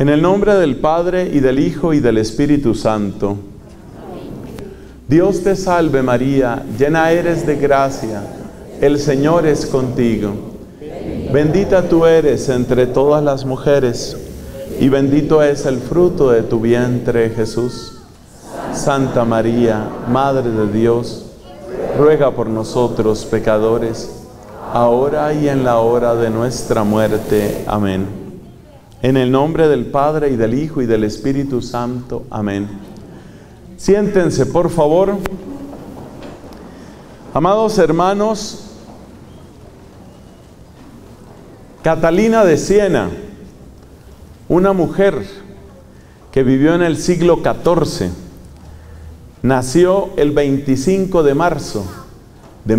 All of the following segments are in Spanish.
En el nombre del Padre, y del Hijo, y del Espíritu Santo. Dios te salve María, llena eres de gracia, el Señor es contigo. Bendita tú eres entre todas las mujeres, y bendito es el fruto de tu vientre, Jesús. Santa María, Madre de Dios, ruega por nosotros pecadores, ahora y en la hora de nuestra muerte. Amén. En el nombre del Padre, y del Hijo, y del Espíritu Santo. Amén. Siéntense, por favor. Amados hermanos, Catalina de Siena, una mujer que vivió en el siglo XIV, nació el 25 de marzo de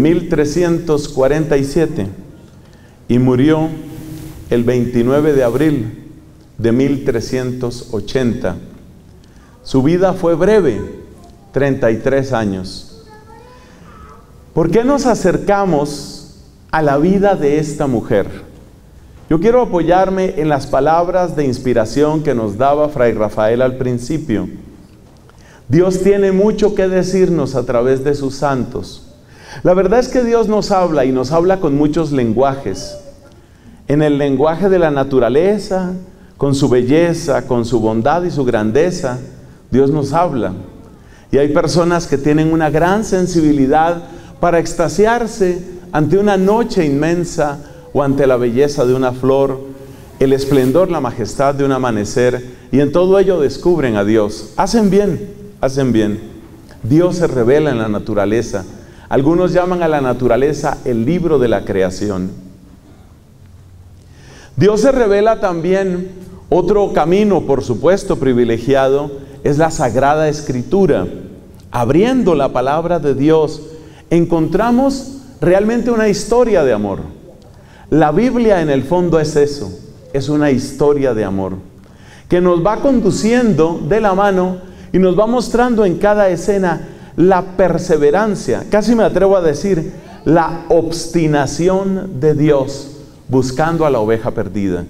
1347 y murió el 29 de abril de 1380. Su vida fue breve, 33 años. ¿Por qué nos acercamos a la vida de esta mujer? Yo quiero apoyarme en las palabras de inspiración que nos daba Fray Rafael al principio. Dios tiene mucho que decirnos a través de sus santos. La verdad es que Dios nos habla, y nos habla con muchos lenguajes. En el lenguaje de la naturaleza, con su belleza, con su bondad y su grandeza, Dios nos habla. Y hay personas que tienen una gran sensibilidad para extasiarse ante una noche inmensa o ante la belleza de una flor, el esplendor, la majestad de un amanecer, y en todo ello descubren a Dios. Hacen bien, hacen bien. Dios se revela en la naturaleza. Algunos llaman a la naturaleza el libro de la creación. Dios se revela también. Otro camino, por supuesto, privilegiado, es la Sagrada Escritura. Abriendo la palabra de Dios, encontramos realmente una historia de amor. La Biblia, en el fondo, es eso, es una historia de amor, que nos va conduciendo de la mano y nos va mostrando en cada escena la perseverancia, casi me atrevo a decir, la obstinación de Dios buscando a la oveja perdida.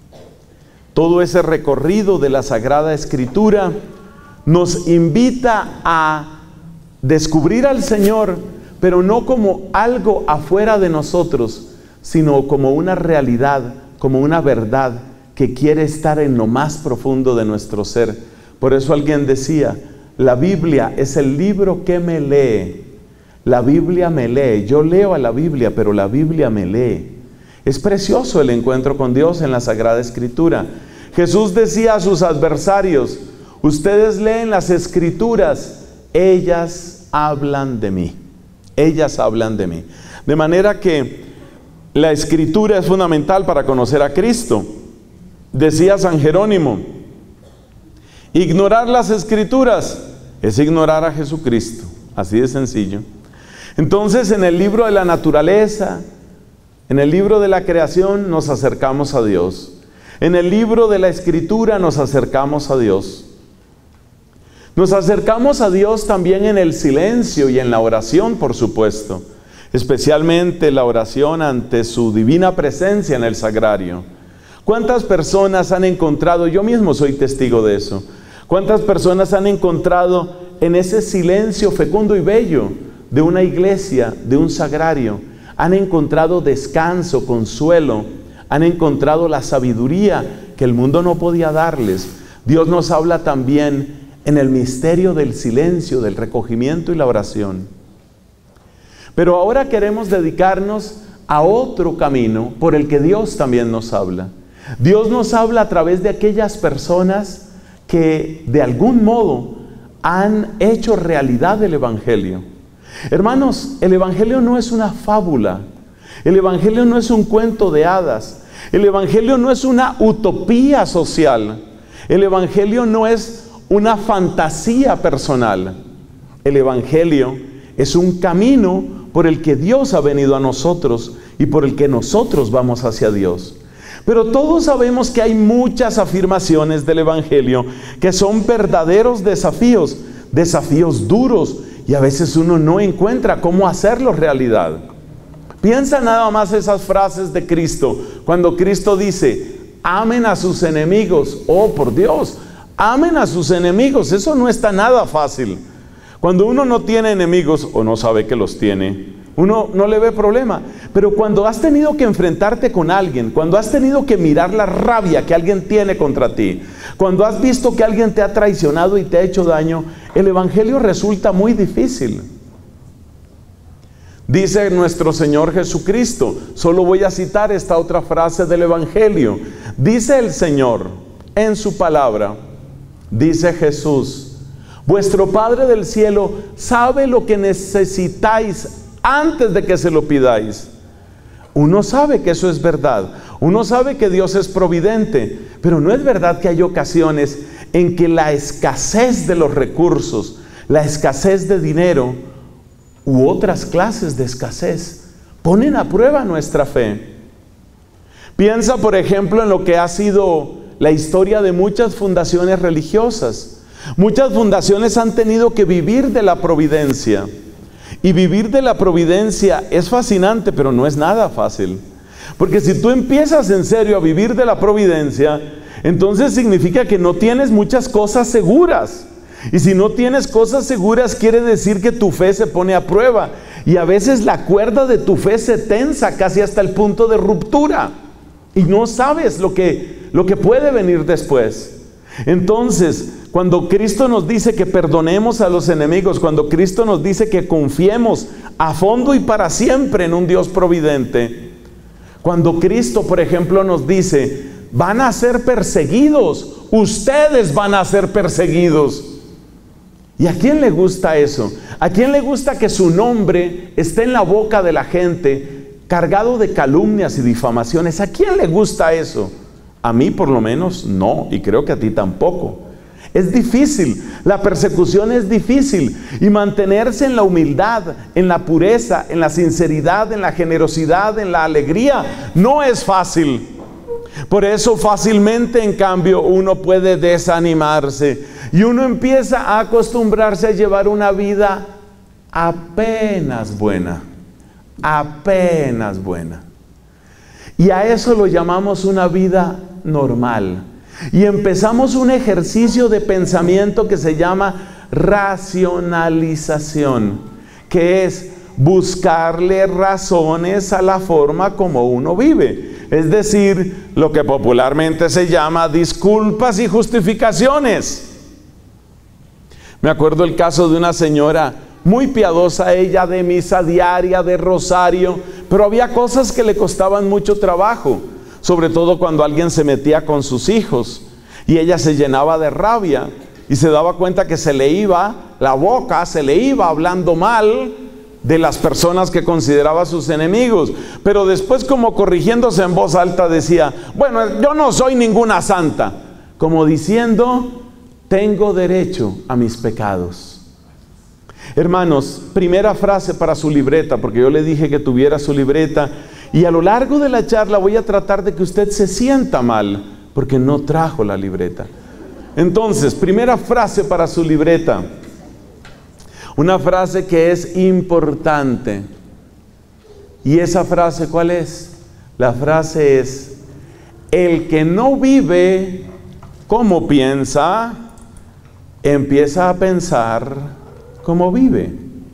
Todo ese recorrido de la Sagrada Escritura nos invita a descubrir al Señor, pero no como algo afuera de nosotros, sino como una realidad, como una verdad que quiere estar en lo más profundo de nuestro ser. Por eso alguien decía, la Biblia es el libro que me lee. La Biblia me lee. Yo leo a la Biblia, pero la Biblia me lee. Es precioso el encuentro con Dios en la Sagrada Escritura. Jesús decía a sus adversarios, ustedes leen las Escrituras, ellas hablan de mí. Ellas hablan de mí. De manera que la Escritura es fundamental para conocer a Cristo. Decía San Jerónimo, ignorar las Escrituras es ignorar a Jesucristo. Así de sencillo. Entonces, en el libro de la naturaleza, en el libro de la creación, nos acercamos a Dios. En el libro de la Escritura nos acercamos a Dios. Nos acercamos a Dios también en el silencio y en la oración, por supuesto. Especialmente la oración ante su divina presencia en el sagrario. ¿Cuántas personas han encontrado, yo mismo soy testigo de eso, cuántas personas han encontrado en ese silencio fecundo y bello de una iglesia, de un sagrario, han encontrado descanso, consuelo, han encontrado la sabiduría que el mundo no podía darles? Dios nos habla también en el misterio del silencio, del recogimiento y la oración. Pero ahora queremos dedicarnos a otro camino por el que Dios también nos habla. Dios nos habla a través de aquellas personas que de algún modo han hecho realidad el Evangelio. Hermanos, el Evangelio no es una fábula. El Evangelio no es un cuento de hadas. El Evangelio no es una utopía social. El Evangelio no es una fantasía personal. El Evangelio es un camino por el que Dios ha venido a nosotros y por el que nosotros vamos hacia Dios. Pero todos sabemos que hay muchas afirmaciones del Evangelio que son verdaderos desafíos, desafíos duros, y a veces uno no encuentra cómo hacerlo realidad. Piensa nada más esas frases de Cristo, cuando Cristo dice, amen a sus enemigos. Oh, por Dios, amen a sus enemigos. Eso no está nada fácil. Cuando uno no tiene enemigos o no sabe que los tiene, uno no le ve problema. Pero cuando has tenido que enfrentarte con alguien, cuando has tenido que mirar la rabia que alguien tiene contra ti, cuando has visto que alguien te ha traicionado y te ha hecho daño, el evangelio resulta muy difícil. Dice nuestro Señor Jesucristo, solo voy a citar esta otra frase del evangelio. Dice el Señor en su palabra, dice Jesús: vuestro Padre del cielo sabe lo que necesitáis antes de que se lo pidáis. Uno sabe que eso es verdad. Uno sabe que Dios es providente. Pero no es verdad que hay ocasiones en que la escasez de los recursos, la escasez de dinero u otras clases de escasez ponen a prueba nuestra fe. Piensa, por ejemplo, en lo que ha sido la historia de muchas fundaciones religiosas. Muchas fundaciones han tenido que vivir de la providencia. Y vivir de la providencia es fascinante, pero no es nada fácil. Porque si tú empiezas en serio a vivir de la providencia, entonces significa que no tienes muchas cosas seguras. Y si no tienes cosas seguras, quiere decir que tu fe se pone a prueba. Y a veces la cuerda de tu fe se tensa casi hasta el punto de ruptura. Y no sabes lo que puede venir después. Entonces, cuando Cristo nos dice que perdonemos a los enemigos, cuando Cristo nos dice que confiemos a fondo y para siempre en un Dios providente, cuando Cristo, por ejemplo, nos dice, van a ser perseguidos, ustedes van a ser perseguidos. ¿Y a quién le gusta eso? ¿A quién le gusta que su nombre esté en la boca de la gente, cargado de calumnias y difamaciones? ¿A quién le gusta eso? A mí por lo menos no, y creo que a ti tampoco. Es difícil, la persecución es difícil, y mantenerse en la humildad, en la pureza, en la sinceridad, en la generosidad, en la alegría, no es fácil. Por eso fácilmente, en cambio, uno puede desanimarse y uno empieza a acostumbrarse a llevar una vida apenas buena, apenas buena. Y a eso lo llamamos una vida normal. Y empezamos un ejercicio de pensamiento que se llama racionalización, que es buscarle razones a la forma como uno vive. Es decir, lo que popularmente se llama disculpas y justificaciones. Me acuerdo el caso de una señora muy piadosa, ella, de misa diaria, de rosario, pero había cosas que le costaban mucho trabajo, sobre todo cuando alguien se metía con sus hijos, y ella se llenaba de rabia y se daba cuenta que se le iba la boca, se le iba hablando mal de las personas que consideraba sus enemigos, pero después, como corrigiéndose en voz alta, decía, bueno, yo no soy ninguna santa, como diciendo, tengo derecho a mis pecados. Hermanos, primera frase para su libreta, porque yo le dije que tuviera su libreta, y a lo largo de la charla voy a tratar de que usted se sienta mal, porque no trajo la libreta. Entonces, primera frase para su libreta, una frase que es importante. ¿Y esa frase cuál es? La frase es, el que no vive como piensa, empieza a pensar como vive.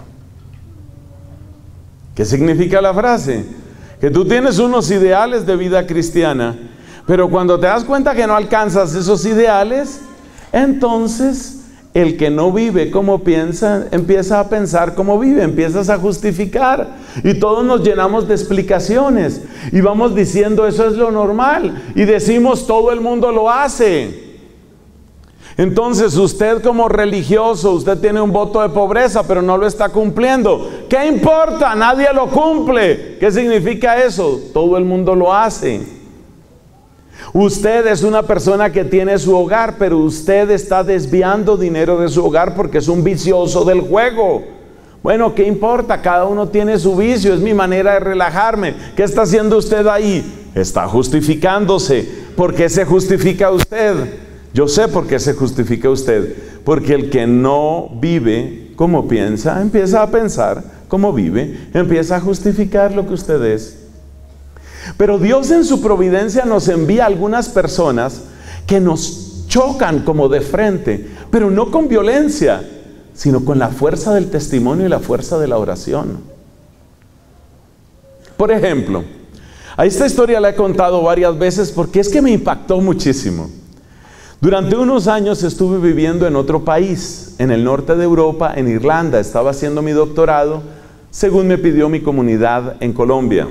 ¿Qué significa la frase? Que tú tienes unos ideales de vida cristiana, pero cuando te das cuenta que no alcanzas esos ideales, entonces el que no vive como piensa, empieza a pensar como vive, empiezas a justificar, y todos nos llenamos de explicaciones, y vamos diciendo eso es lo normal, y decimos todo el mundo lo hace. Entonces usted, como religioso, usted tiene un voto de pobreza, pero no lo está cumpliendo. ¿Qué importa? Nadie lo cumple. ¿Qué significa eso? Todo el mundo lo hace. Usted es una persona que tiene su hogar, pero usted está desviando dinero de su hogar porque es un vicioso del juego. Bueno, ¿qué importa? Cada uno tiene su vicio, es mi manera de relajarme. ¿Qué está haciendo usted ahí? Está justificándose. ¿Por qué se justifica usted? Yo sé por qué se justifica usted. Porque el que no vive como piensa, empieza a pensar como vive, empieza a justificar lo que usted es. Pero Dios en su providencia nos envía algunas personas que nos chocan como de frente, pero no con violencia, sino con la fuerza del testimonio y la fuerza de la oración. Por ejemplo, a esta historia la he contado varias veces porque es que me impactó muchísimo. Durante unos años estuve viviendo en otro país, en el norte de Europa, en Irlanda. Estaba haciendo mi doctorado, según me pidió mi comunidad en Colombia.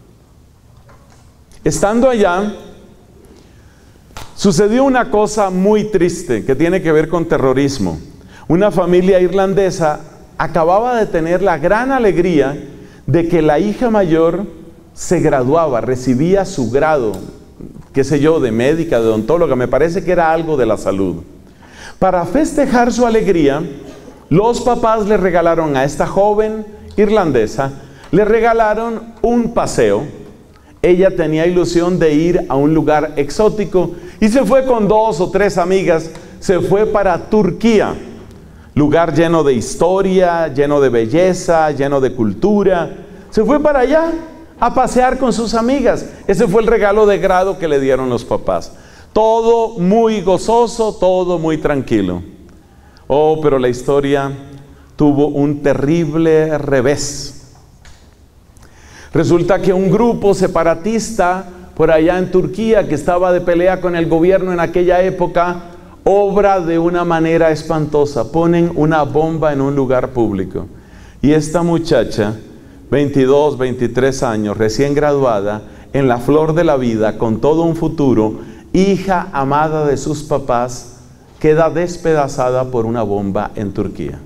Estando allá, sucedió una cosa muy triste que tiene que ver con terrorismo. Una familia irlandesa acababa de tener la gran alegría de que la hija mayor se graduaba, recibía su grado, qué sé yo, de médica, de odontóloga, me parece que era algo de la salud. Para festejar su alegría, los papás le regalaron a esta joven irlandesa, le regalaron un paseo. Ella tenía ilusión de ir a un lugar exótico y se fue con 2 o 3 amigas, se fue para Turquía, lugar lleno de historia, lleno de belleza, lleno de cultura. Se fue para allá a pasear con sus amigas. Ese fue el regalo de grado que le dieron los papás. Todo muy gozoso, todo muy tranquilo. Oh, pero la historia tuvo un terrible revés. Resulta que un grupo separatista por allá en Turquía, que estaba de pelea con el gobierno en aquella época, obra de una manera espantosa. Ponen una bomba en un lugar público. Y esta muchacha, 22, 23 años, recién graduada, en la flor de la vida, con todo un futuro, hija amada de sus papás, queda despedazada por una bomba en Turquía.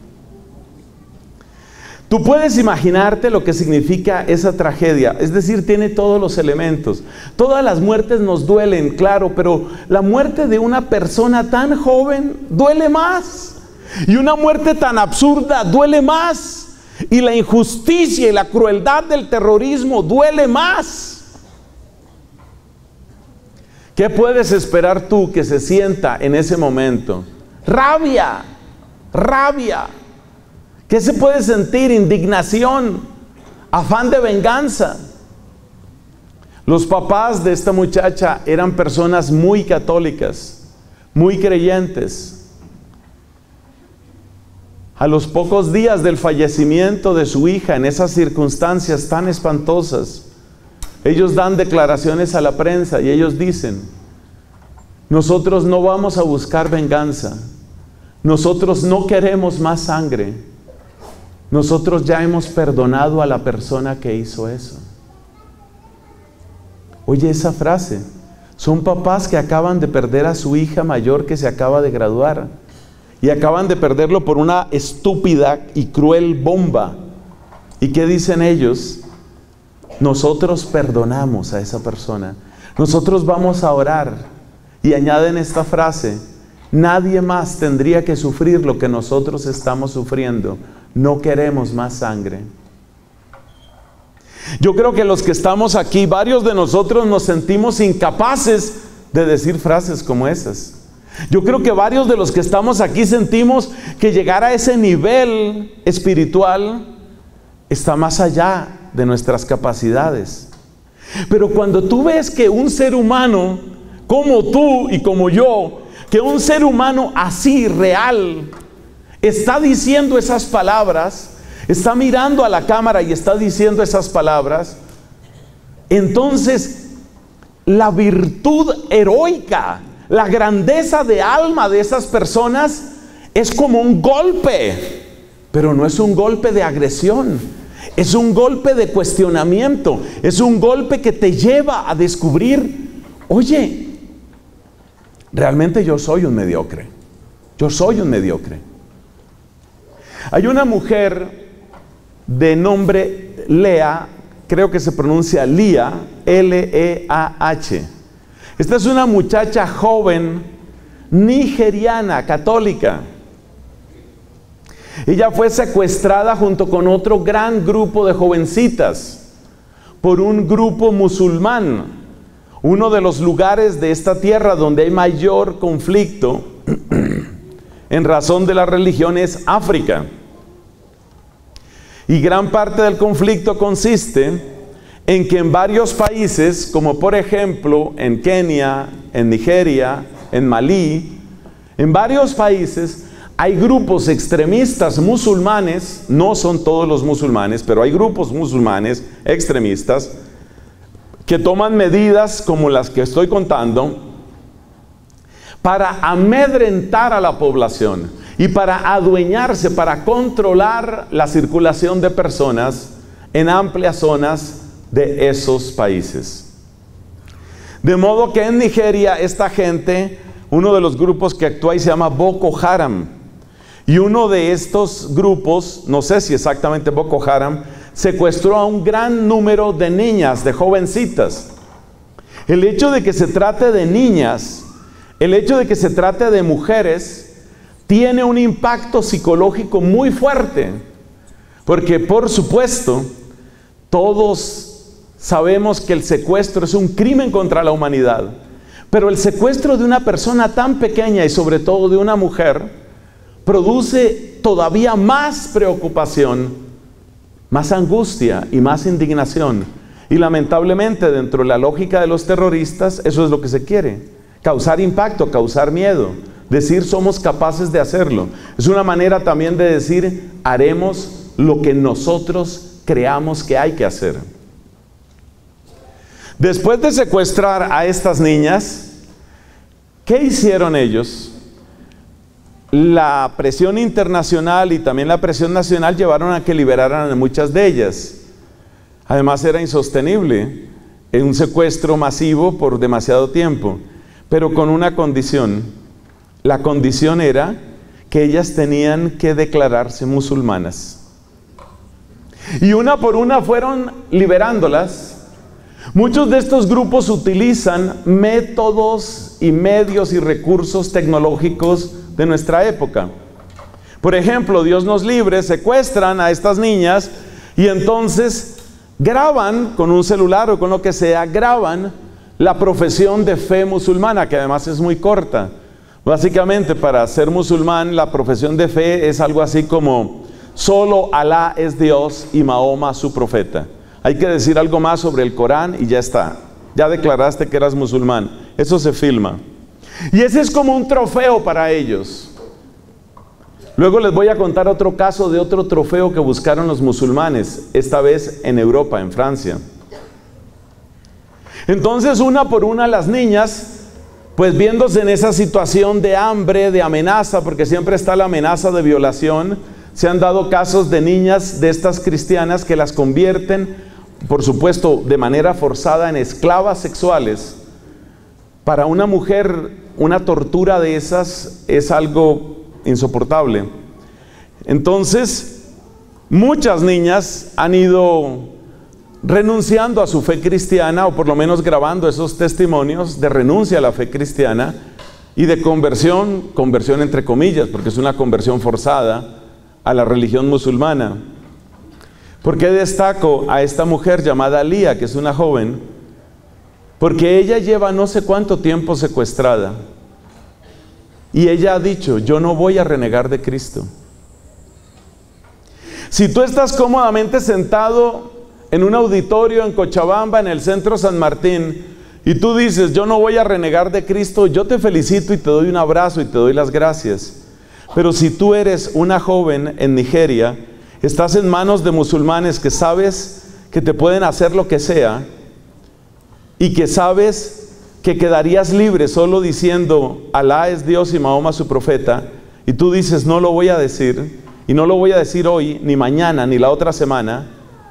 Tú puedes imaginarte lo que significa esa tragedia, es decir, tiene todos los elementos. Todas las muertes nos duelen, claro, pero la muerte de una persona tan joven duele más. Y una muerte tan absurda duele más. Y la injusticia y la crueldad del terrorismo duele más. ¿Qué puedes esperar tú que se sienta en ese momento? Rabia, rabia. ¿Qué se puede sentir? Indignación, afán de venganza. Los papás de esta muchacha eran personas muy católicas, muy creyentes. A los pocos días del fallecimiento de su hija, en esas circunstancias tan espantosas, ellos dan declaraciones a la prensa y ellos dicen: nosotros no vamos a buscar venganza, nosotros no queremos más sangre. Nosotros ya hemos perdonado a la persona que hizo eso. Oye esa frase. Son papás que acaban de perder a su hija mayor que se acaba de graduar. Y acaban de perderlo por una estúpida y cruel bomba. ¿Y qué dicen ellos? Nosotros perdonamos a esa persona. Nosotros vamos a orar. Y añaden esta frase: nadie más tendría que sufrir lo que nosotros estamos sufriendo. No queremos más sangre. Yo creo que los que estamos aquí, varios de nosotros nos sentimos incapaces de decir frases como esas. Yo creo que varios de los que estamos aquí sentimos que llegar a ese nivel espiritual está más allá de nuestras capacidades. Pero cuando tú ves que un ser humano como tú y como yo, que un ser humano así real está diciendo esas palabras, está mirando a la cámara y está diciendo esas palabras, entonces la virtud heroica, la grandeza de alma de esas personas es como un golpe, pero no es un golpe de agresión, es un golpe de cuestionamiento, es un golpe que te lleva a descubrir: oye, realmente yo soy un mediocre, yo soy un mediocre. Hay una mujer de nombre Lea, creo que se pronuncia Lía, L-E-A-H. Esta es una muchacha joven, nigeriana, católica. Ella fue secuestrada junto con otro gran grupo de jovencitas por un grupo musulmán. Uno de los lugares de esta tierra donde hay mayor conflicto en razón de la religión es África. Y gran parte del conflicto consiste en que en varios países, como por ejemplo en Kenia, en Nigeria, en Malí, en varios países hay grupos extremistas musulmanes, no son todos los musulmanes, pero hay grupos musulmanes extremistas que toman medidas como las que estoy contando para amedrentar a la población y para adueñarse, para controlar la circulación de personas en amplias zonas de esos países. De modo que en Nigeria esta gente, uno de los grupos que actúa ahí se llama Boko Haram, y uno de estos grupos, no sé si exactamente Boko Haram, secuestró a un gran número de niñas, de jovencitas. El hecho de que se trate de niñas, el hecho de que se trate de mujeres, tiene un impacto psicológico muy fuerte, porque por supuesto, todos sabemos que el secuestro es un crimen contra la humanidad, pero el secuestro de una persona tan pequeña y sobre todo de una mujer produce todavía más preocupación, más angustia y más indignación. Y lamentablemente dentro de la lógica de los terroristas eso es lo que se quiere, causar impacto, causar miedo, decir somos capaces de hacerlo. Es una manera también de decir haremos lo que nosotros creamos que hay que hacer. Después de secuestrar a estas niñas, ¿qué hicieron ellos? La presión internacional y también la presión nacional llevaron a que liberaran a muchas de ellas. Además era insostenible un secuestro masivo por demasiado tiempo, pero con una condición. La condición era que ellas tenían que declararse musulmanas. Y una por una fueron liberándolas. Muchos de estos grupos utilizan métodos y medios y recursos tecnológicos de nuestra época. Por ejemplo, Dios nos libre, secuestran a estas niñas y entonces graban con un celular o con lo que sea, graban la profesión de fe musulmana, que además es muy corta. Básicamente, para ser musulmán, la profesión de fe es algo así como: solo Alá es Dios y Mahoma su profeta. Hay que decir algo más sobre el Corán y ya está. Ya declaraste que eras musulmán. Eso se filma. Y ese es como un trofeo para ellos. Luego les voy a contar otro caso de otro trofeo que buscaron los musulmanes, esta vez en Europa, en Francia. Entonces, una por una las niñas, pues viéndose en esa situación de hambre, de amenaza, porque siempre está la amenaza de violación, se han dado casos de niñas de estas cristianas que las convierten, por supuesto, de manera forzada en esclavas sexuales. Para una mujer, una tortura de esas es algo insoportable. Entonces, muchas niñas han ido renunciando a su fe cristiana, o por lo menos grabando esos testimonios de renuncia a la fe cristiana y de conversión entre comillas, porque es una conversión forzada a la religión musulmana. ¿Por qué destaco a esta mujer llamada Lía, que es una joven? Porque ella lleva no sé cuánto tiempo secuestrada. Y ella ha dicho: yo no voy a renegar de Cristo. Si tú estás cómodamente sentado en un auditorio en Cochabamba, en el centro San Martín, y tú dices: yo no voy a renegar de Cristo, yo te felicito y te doy un abrazo y te doy las gracias. Pero si tú eres una joven en Nigeria, estás en manos de musulmanes que sabes que te pueden hacer lo que sea y que sabes que quedarías libre solo diciendo Alá es Dios y Mahoma su profeta, y tú dices no lo voy a decir, y no lo voy a decir hoy, ni mañana, ni la otra semana,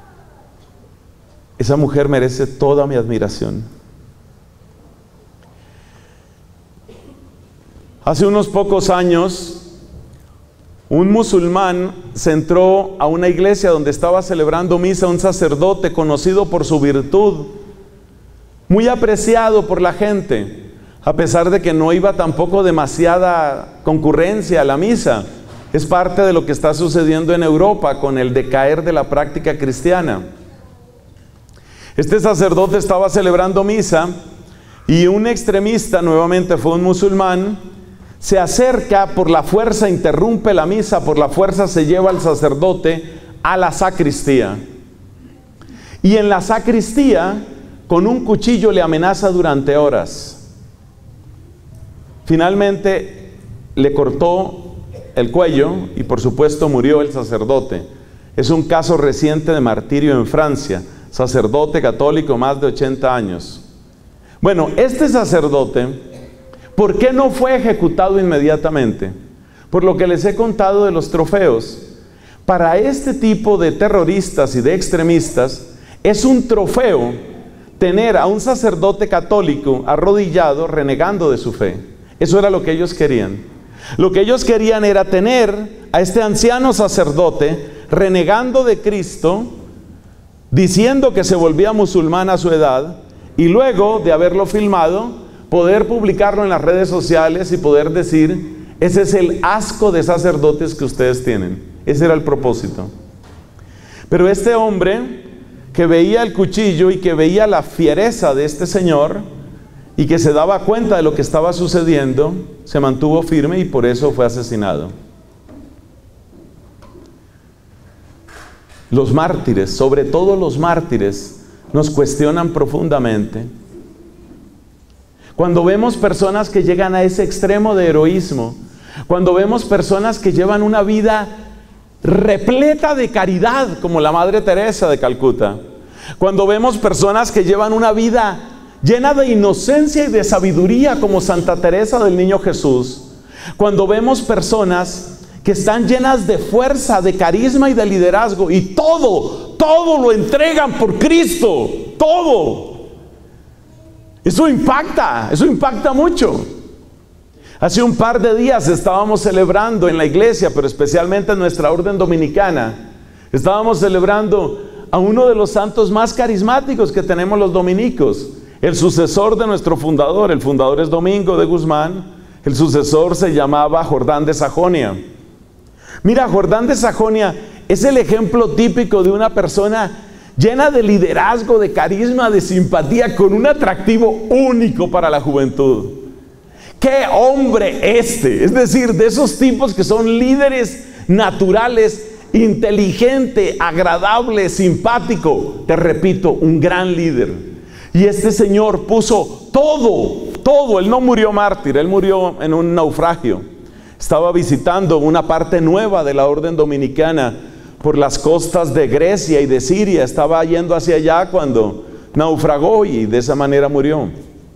esa mujer merece toda mi admiración. Hace unos pocos años, un musulmán se entró a una iglesia donde estaba celebrando misa un sacerdote conocido por su virtud, muy apreciado por la gente, a pesar de que no iba tampoco demasiada concurrencia a la misa. Es parte de lo que está sucediendo en Europa con el decaer de la práctica cristiana. Este sacerdote estaba celebrando misa y un extremista, nuevamente fue un musulmán, se acerca, por la fuerza interrumpe la misa, por la fuerza se lleva al sacerdote a la sacristía. y en la sacristía con un cuchillo le amenaza durante horas. Finalmente le cortó el cuello y por supuesto murió el sacerdote. Es un caso reciente de martirio en Francia, sacerdote católico, más de 80 años. Bueno, este sacerdote, ¿por qué no fue ejecutado inmediatamente? Por lo que les he contado de los trofeos. Para este tipo de terroristas y de extremistas, es un trofeo tener a un sacerdote católico arrodillado renegando de su fe. Eso era lo que ellos querían. Lo que ellos querían era tener a este anciano sacerdote renegando de Cristo, diciendo que se volvía musulmán a su edad, y luego de haberlo filmado, poder publicarlo en las redes sociales y poder decir: ese es el asco de sacerdotes que ustedes tienen. Ese era el propósito. Pero este hombre que veía el cuchillo y que veía la fiereza de este señor y que se daba cuenta de lo que estaba sucediendo, se mantuvo firme y por eso fue asesinado. Los mártires, sobre todo los mártires, nos cuestionan profundamente. Cuando vemos personas que llegan a ese extremo de heroísmo, cuando vemos personas que llevan una vida repleta de caridad, como la Madre Teresa de Calcuta, cuando vemos personas que llevan una vida llena de inocencia y de sabiduría, como Santa Teresa del Niño Jesús, cuando vemos personas que están llenas de fuerza, de carisma y de liderazgo, y todo lo entregan por Cristo, todo. Eso impacta mucho. Hace un par de días estábamos celebrando en la iglesia, pero especialmente en nuestra orden dominicana, estábamos celebrando a uno de los santos más carismáticos que tenemos los dominicos, el sucesor de nuestro fundador. El fundador es Domingo de Guzmán, el sucesor se llamaba Jordán de Sajonia. Mira, Jordán de Sajonia es el ejemplo típico de una persona llena de liderazgo, de carisma, de simpatía, con un atractivo único para la juventud. ¡Qué hombre este! Es decir, de esos tipos que son líderes naturales, inteligente, agradable, simpático. Te repito, un gran líder. Y este señor puso todo. Él no murió mártir, él murió en un naufragio. Estaba visitando una parte nueva de la orden dominicana por las costas de Grecia y de Siria. Estaba yendo hacia allá cuando naufragó y de esa manera murió.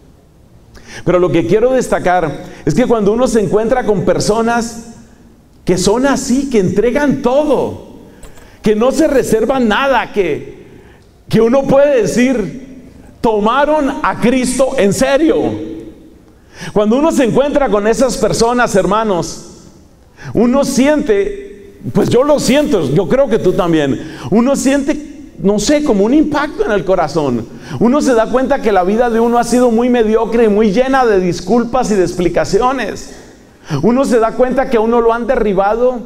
Pero lo que quiero destacar es que cuando uno se encuentra con personas que son así, que entregan todo, que no se reservan nada, que uno puede decir, tomaron a Cristo en serio. Cuando uno se encuentra con esas personas, hermanos, uno siente, pues yo lo siento, yo creo que tú también, uno siente, no sé, como un impacto en el corazón. Uno se da cuenta que la vida de uno ha sido muy mediocre y muy llena de disculpas y de explicaciones. Uno se da cuenta que a uno lo han derribado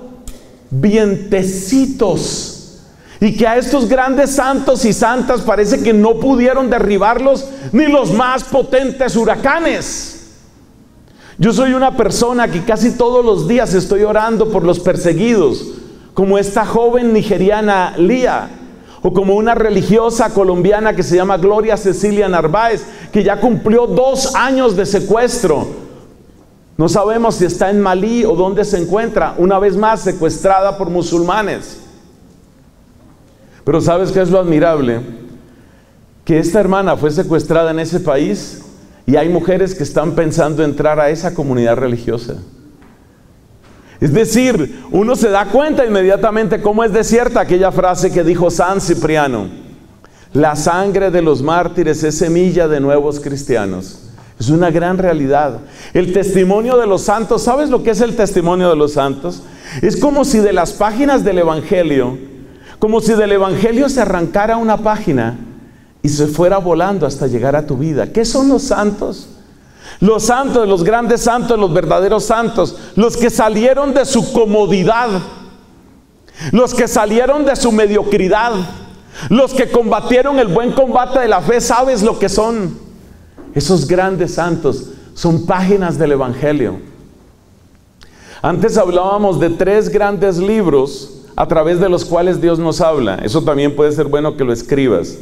vientecitos, y que a estos grandes santos y santas parece que no pudieron derribarlos ni los más potentes huracanes. Yo soy una persona que casi todos los días estoy orando por los perseguidos, como esta joven nigeriana Lía, o como una religiosa colombiana que se llama Gloria Cecilia Narváez, que ya cumplió 2 años de secuestro. No sabemos si está en Malí o dónde se encuentra, una vez más secuestrada por musulmanes. Pero ¿sabes qué es lo admirable? Que esta hermana fue secuestrada en ese país y hay mujeres que están pensando entrar a esa comunidad religiosa. Es decir, uno se da cuenta inmediatamente cómo es desierta aquella frase que dijo San Cipriano: la sangre de los mártires es semilla de nuevos cristianos. Es una gran realidad. El testimonio de los santos, ¿sabes lo que es el testimonio de los santos? Es como si de las páginas del Evangelio, se arrancara una página y se fuera volando hasta llegar a tu vida. ¿Qué son los santos? Los santos, los grandes santos, los verdaderos santos, los que salieron de su comodidad, los que salieron de su mediocridad, los que combatieron el buen combate de la fe. ¿Sabes lo que son? Esos grandes santos son páginas del Evangelio. Antes hablábamos de 3 grandes libros a través de los cuales Dios nos habla. Eso también puede ser bueno que lo escribas.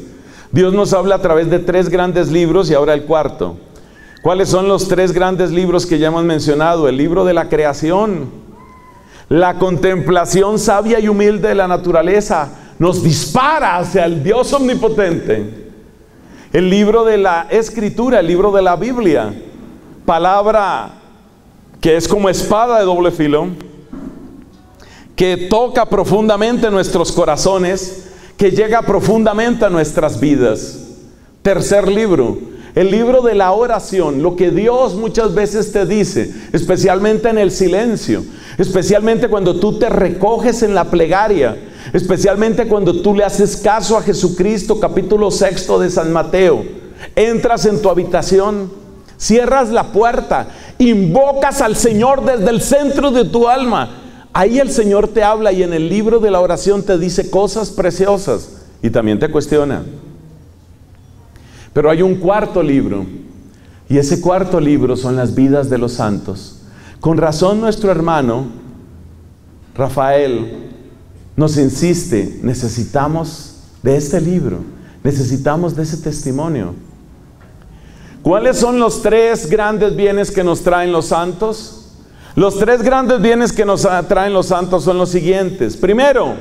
Dios nos habla a través de 3 grandes libros y ahora el cuarto. ¿Cuáles son los 3 grandes libros que ya hemos mencionado? El libro de la creación, la contemplación sabia y humilde de la naturaleza, nos dispara hacia el Dios omnipotente. El libro de la escritura, el libro de la Biblia, palabra que es como espada de doble filo, que toca profundamente nuestros corazones, que llega profundamente a nuestras vidas. Tercer libro, el libro de la oración, lo que Dios muchas veces te dice, especialmente en el silencio, especialmente cuando tú te recoges en la plegaria, especialmente cuando tú le haces caso a Jesucristo, capítulo 6 de San Mateo. Entras en tu habitación, cierras la puerta, invocas al Señor desde el centro de tu alma. Ahí el Señor te habla y en el libro de la oración te dice cosas preciosas y también te cuestiona. Pero hay un cuarto libro, y ese cuarto libro son las vidas de los santos. Con razón nuestro hermano Rafael nos insiste, necesitamos de este libro, necesitamos de ese testimonio. ¿Cuáles son los 3 grandes bienes que nos traen los santos? Los 3 grandes bienes que nos traen los santos son los siguientes. Primero,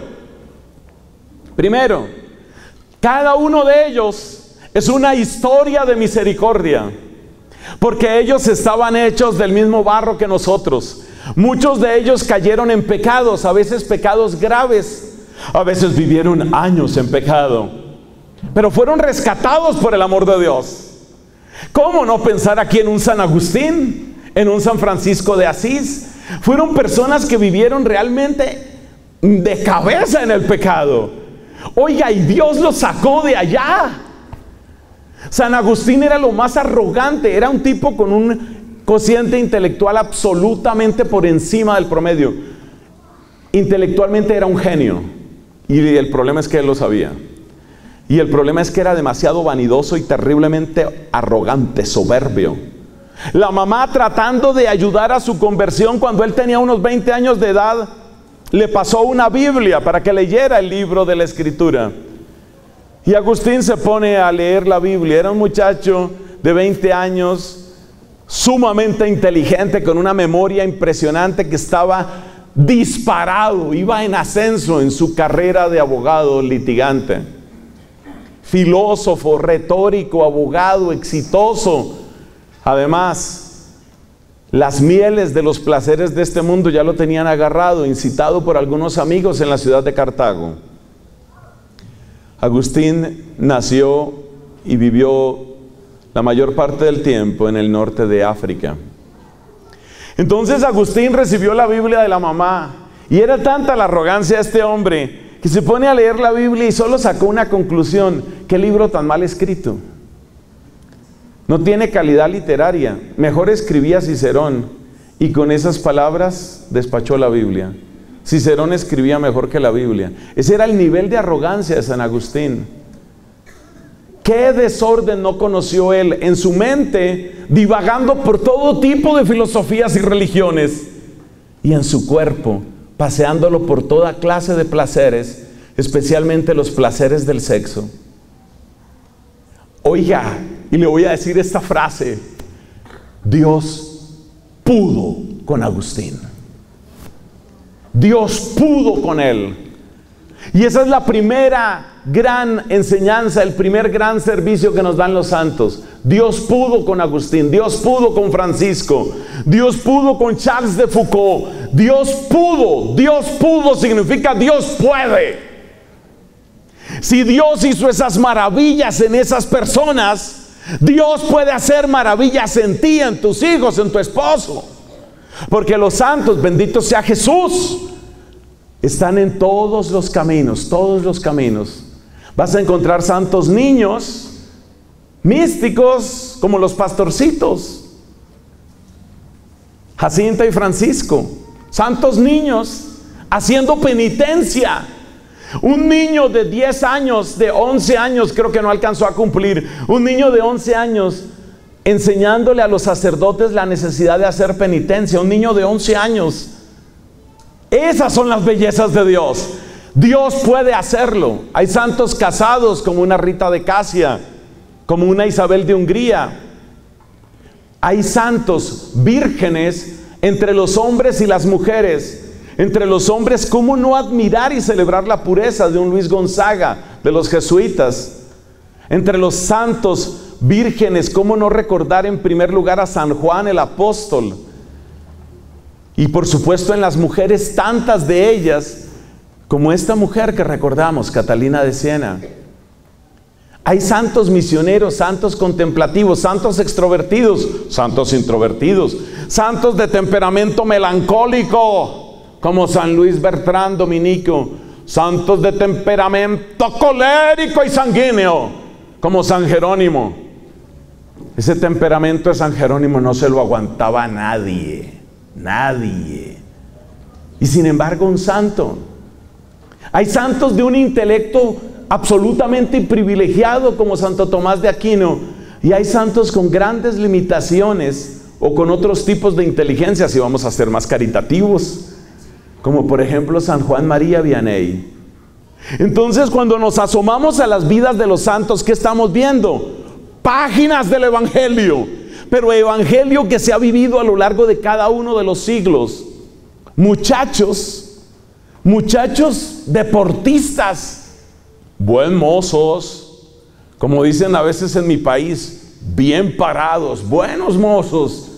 cada uno de ellos es una historia de misericordia, porque ellos estaban hechos del mismo barro que nosotros. Muchos de ellos cayeron en pecados, a veces pecados graves, a veces vivieron años en pecado, pero fueron rescatados por el amor de Dios. ¿Cómo no pensar aquí en un San Agustín, en un San Francisco de Asís? Fueron personas que vivieron realmente de cabeza en el pecado. Oiga, y Dios los sacó de allá. San Agustín era lo más arrogante, era un tipo con un cociente intelectual absolutamente por encima del promedio. Intelectualmente era un genio, y el problema es que él lo sabía. Y el problema es que era demasiado vanidoso y terriblemente arrogante, soberbio. La mamá, tratando de ayudar a su conversión cuando él tenía unos 20 años de edad, le pasó una Biblia para que leyera el libro de la Escritura. Y Agustín se pone a leer la Biblia. Era un muchacho de 20 años, sumamente inteligente, con una memoria impresionante, que estaba disparado, iba en ascenso en su carrera de abogado litigante. Filósofo, retórico, abogado, exitoso. Además, las mieles de los placeres de este mundo ya lo tenían agarrado, incitado por algunos amigos en la ciudad de Cartago. Agustín nació y vivió la mayor parte del tiempo en el norte de África. Entonces Agustín recibió la Biblia de la mamá, y era tanta la arrogancia de este hombre que se pone a leer la Biblia y solo sacó una conclusión: ¿qué libro tan mal escrito? No tiene calidad literaria. Mejor escribía Cicerón, y con esas palabras despachó la Biblia. Cicerón escribía mejor que la Biblia. Ese era el nivel de arrogancia de San Agustín. ¿Qué desorden no conoció él en su mente, divagando por todo tipo de filosofías y religiones, y en su cuerpo, paseándolo por toda clase de placeres, especialmente los placeres del sexo? Oiga, y le voy a decir esta frase: Dios pudo con Agustín. Dios pudo con él. Y esa es la primera gran enseñanza, el primer gran servicio que nos dan los santos. Dios pudo con Agustín, Dios pudo con Francisco, Dios pudo con Charles de Foucault. Dios pudo significa Dios puede. Si Dios hizo esas maravillas en esas personas, Dios puede hacer maravillas en ti, en tus hijos, en tu esposo. Porque los santos, bendito sea Jesús, están en todos los caminos, todos los caminos. Vas a encontrar santos niños, místicos, como los pastorcitos, Jacinta y Francisco, santos niños haciendo penitencia. Un niño de 10 años, de 11 años, creo que no alcanzó a cumplir, un niño de 11 años enseñándole a los sacerdotes la necesidad de hacer penitencia. Un niño de 11 años. Esas son las bellezas de Dios. Dios puede hacerlo. Hay santos casados como una Rita de Casia, como una Isabel de Hungría. Hay santos vírgenes entre los hombres y las mujeres. Entre los hombres, ¿cómo no admirar y celebrar la pureza de un Luis Gonzaga, de los jesuitas? Entre los santos vírgenes, ¿cómo no recordar en primer lugar a San Juan el apóstol? Y por supuesto en las mujeres, tantas de ellas, como esta mujer que recordamos, Catalina de Siena. Hay santos misioneros, santos contemplativos, santos extrovertidos, santos introvertidos, santos de temperamento melancólico, como San Luis Bertrán Dominico, santos de temperamento colérico y sanguíneo, como San Jerónimo. Ese temperamento de San Jerónimo no se lo aguantaba a nadie, nadie. Y sin embargo un santo. Hay santos de un intelecto absolutamente privilegiado como Santo Tomás de Aquino, y hay santos con grandes limitaciones o con otros tipos de inteligencia, si vamos a ser más caritativos, como por ejemplo San Juan María Vianney. Entonces, cuando nos asomamos a las vidas de los santos, ¿qué estamos viendo? Páginas del Evangelio, pero Evangelio que se ha vivido a lo largo de cada uno de los siglos. Muchachos deportistas, buen mozos, como dicen a veces en mi país, bien parados, buenos mozos,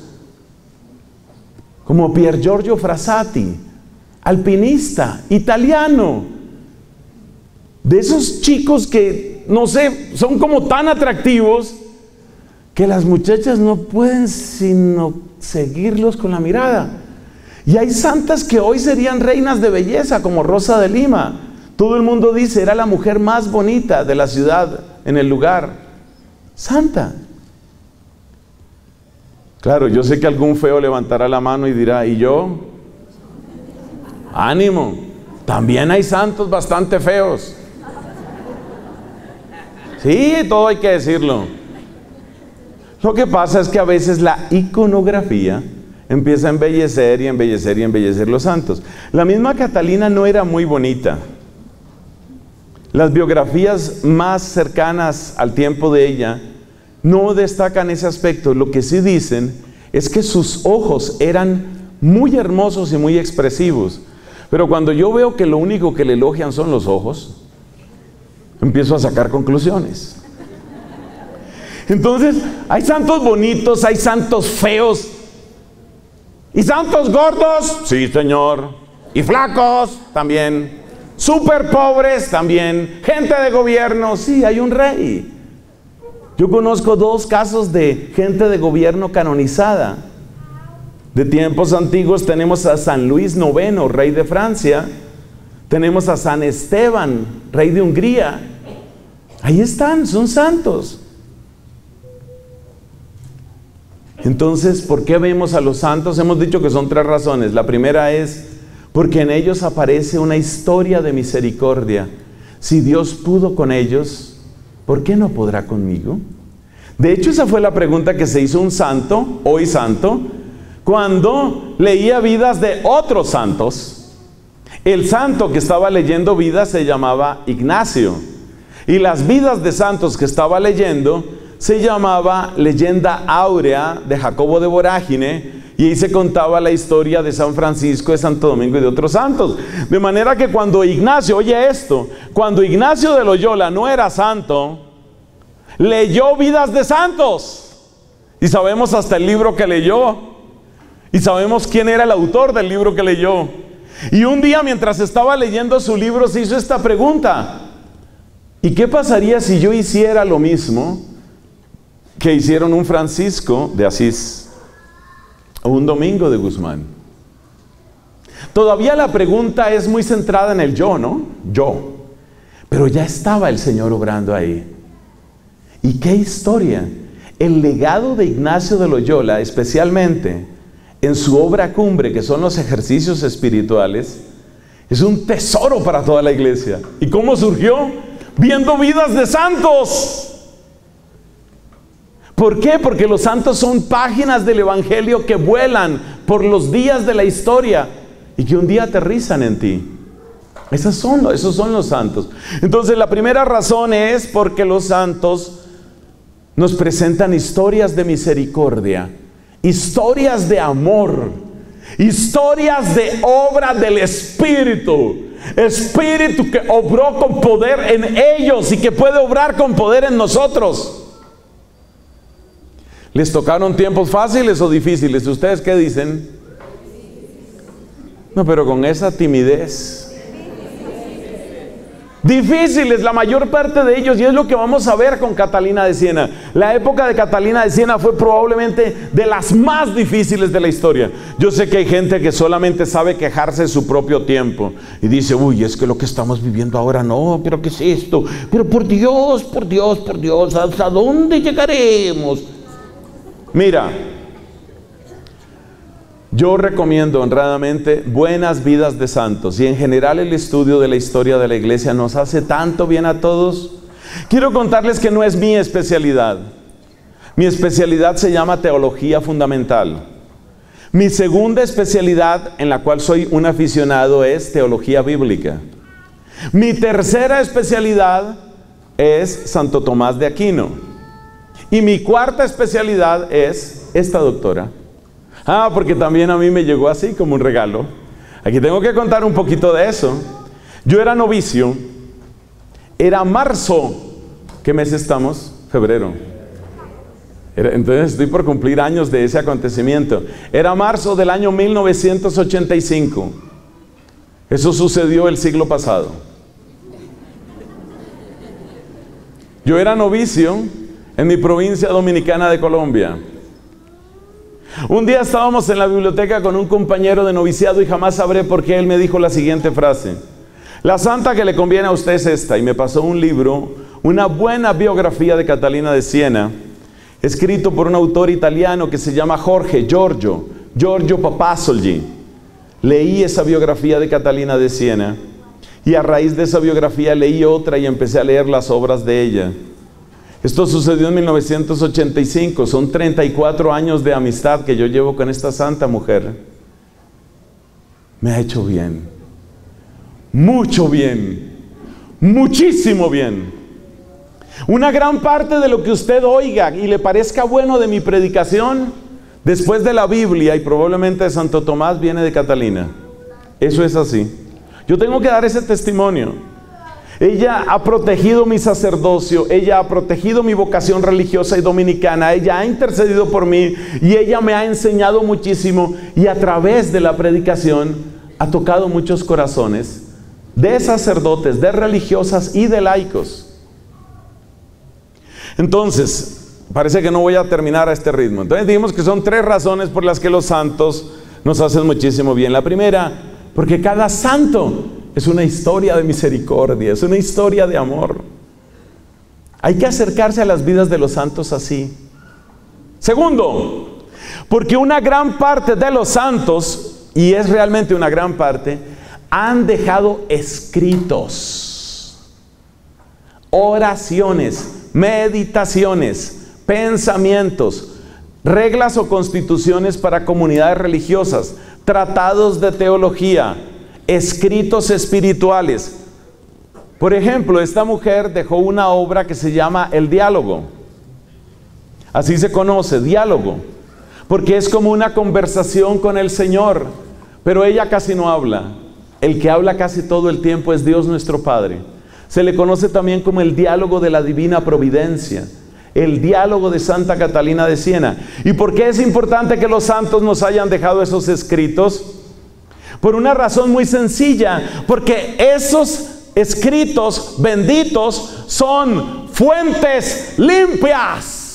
como Pier Giorgio Frassati, alpinista, italiano, de esos chicos que, no sé, son como tan atractivos que las muchachas no pueden sino seguirlos con la mirada. Y hay santas que hoy serían reinas de belleza, como Rosa de Lima. Todo el mundo dice, era la mujer más bonita de la ciudad, en el lugar. Santa. Claro, yo sé que algún feo levantará la mano y dirá, ¿y yo? Ánimo, también hay santos bastante feos. Sí, todo hay que decirlo. Lo que pasa es que a veces la iconografía empieza a embellecer y embellecer y embellecer los santos. La misma Catalina no era muy bonita. Las biografías más cercanas al tiempo de ella no destacan ese aspecto. Lo que sí dicen es que sus ojos eran muy hermosos y muy expresivos. Pero cuando yo veo que lo único que le elogian son los ojos, empiezo a sacar conclusiones. Entonces, hay santos bonitos, hay santos feos. ¿Y santos gordos? Sí, señor. ¿Y flacos? También. ¿Súper pobres? También. ¿Gente de gobierno? Sí, hay un rey. Yo conozco 2 casos de gente de gobierno canonizada. De tiempos antiguos tenemos a San Luis IX, rey de Francia. Tenemos a San Esteban, rey de Hungría. Ahí están, son santos. Entonces, ¿por qué vemos a los santos? Hemos dicho que son 3 razones. La primera es porque en ellos aparece una historia de misericordia. Si Dios pudo con ellos, ¿por qué no podrá conmigo? De hecho, esa fue la pregunta que se hizo un santo, hoy santo, cuando leía vidas de otros santos. El santo que estaba leyendo vidas se llamaba Ignacio, y las vidas de santos que estaba leyendo se llamaba Leyenda Áurea de Jacobo de Vorágine, y ahí se contaba la historia de San Francisco, de Santo Domingo y de otros santos. De manera que cuando Ignacio, oye esto, cuando Ignacio de Loyola no era santo, leyó vidas de santos, y sabemos hasta el libro que leyó, y sabemos quién era el autor del libro que leyó. Y un día, mientras estaba leyendo su libro, se hizo esta pregunta: ¿y qué pasaría si yo hiciera lo mismo que hicieron un Francisco de Asís o un Domingo de Guzmán? Todavía la pregunta es muy centrada en el yo, ¿no? Yo. Pero ya estaba el Señor obrando ahí. ¿Y qué historia? El legado de Ignacio de Loyola, especialmente en su obra cumbre, que son los ejercicios espirituales, es un tesoro para toda la iglesia. ¿Y cómo surgió? Viendo vidas de santos. ¿Por qué? Porque los santos son páginas del Evangelio que vuelan por los días de la historia y que un día aterrizan en ti. Esos son los santos. Entonces la primera razón es porque los santos nos presentan historias de misericordia, historias de amor, historias de obra del Espíritu. Espíritu que obró con poder en ellos y que puede obrar con poder en nosotros. ¿Les tocaron tiempos fáciles o difíciles? ¿Ustedes qué dicen? No, pero con esa timidez. Difíciles, la mayor parte de ellos, y es lo que vamos a ver con Catalina de Siena. La época de Catalina de Siena fue probablemente de las más difíciles de la historia. Yo sé que hay gente que solamente sabe quejarse de su propio tiempo y dice, uy, es que lo que estamos viviendo ahora no, pero ¿qué es esto? Pero por Dios, ¿hasta dónde llegaremos? Mira, yo recomiendo honradamente Buenas vidas de santos, y en general el estudio de la historia de la iglesia nos hace tanto bien a todos. Quiero contarles que no es mi especialidad. Mi especialidad se llama teología fundamental. Mi segunda especialidad, en la cual soy un aficionado, es teología bíblica. Mi tercera especialidad es Santo Tomás de Aquino. Y mi cuarta especialidad es esta doctora. Porque también a mí me llegó así como un regalo. Aquí tengo que contar un poquito de eso. Yo era novicio. Era marzo. ¿Qué mes estamos? Febrero. Entonces estoy por cumplir años de ese acontecimiento. Era marzo del año 1985. Eso sucedió el siglo pasado. Yo era novicio en mi provincia dominicana de Colombia. Un día estábamos en la biblioteca con un compañero de noviciado y jamás sabré por qué él me dijo la siguiente frase: la santa que le conviene a usted es esta. Y me pasó un libro, una buena biografía de Catalina de Siena, escrito por un autor italiano que se llama Giorgio Papasogli. Leí esa biografía de Catalina de Siena y a raíz de esa biografía leí otra y empecé a leer las obras de ella. Esto sucedió en 1985, son 34 años de amistad que yo llevo con esta santa mujer. Me ha hecho bien, mucho bien, muchísimo bien. Una gran parte de lo que usted oiga y le parezca bueno de mi predicación, después de la Biblia y probablemente de Santo Tomás, viene de Catalina. Eso es así. Yo tengo que dar ese testimonio. Ella ha protegido mi sacerdocio, ella ha protegido mi vocación religiosa y dominicana, ella ha intercedido por mí y ella me ha enseñado muchísimo, y a través de la predicación ha tocado muchos corazones de sacerdotes, de religiosas y de laicos. Entonces, parece que no voy a terminar a este ritmo. Entonces dijimos que son 3 razones por las que los santos nos hacen muchísimo bien. La primera, porque cada santo es una historia de misericordia, es una historia de amor. Hay que acercarse a las vidas de los santos así. Segundo, porque una gran parte de los santos, y es realmente una gran parte, han dejado escritos, oraciones, meditaciones, pensamientos, reglas o constituciones para comunidades religiosas, tratados de teología, escritos espirituales. Por ejemplo, esta mujer dejó una obra que se llama El Diálogo. Así se conoce, diálogo, porque es como una conversación con el Señor, pero ella casi no habla. El que habla casi todo el tiempo es Dios nuestro Padre. Se le conoce también como el diálogo de la divina providencia, el diálogo de Santa Catalina de Siena. ¿Y por qué es importante que los santos nos hayan dejado esos escritos? Por una razón muy sencilla, porque esos escritos benditos son fuentes limpias.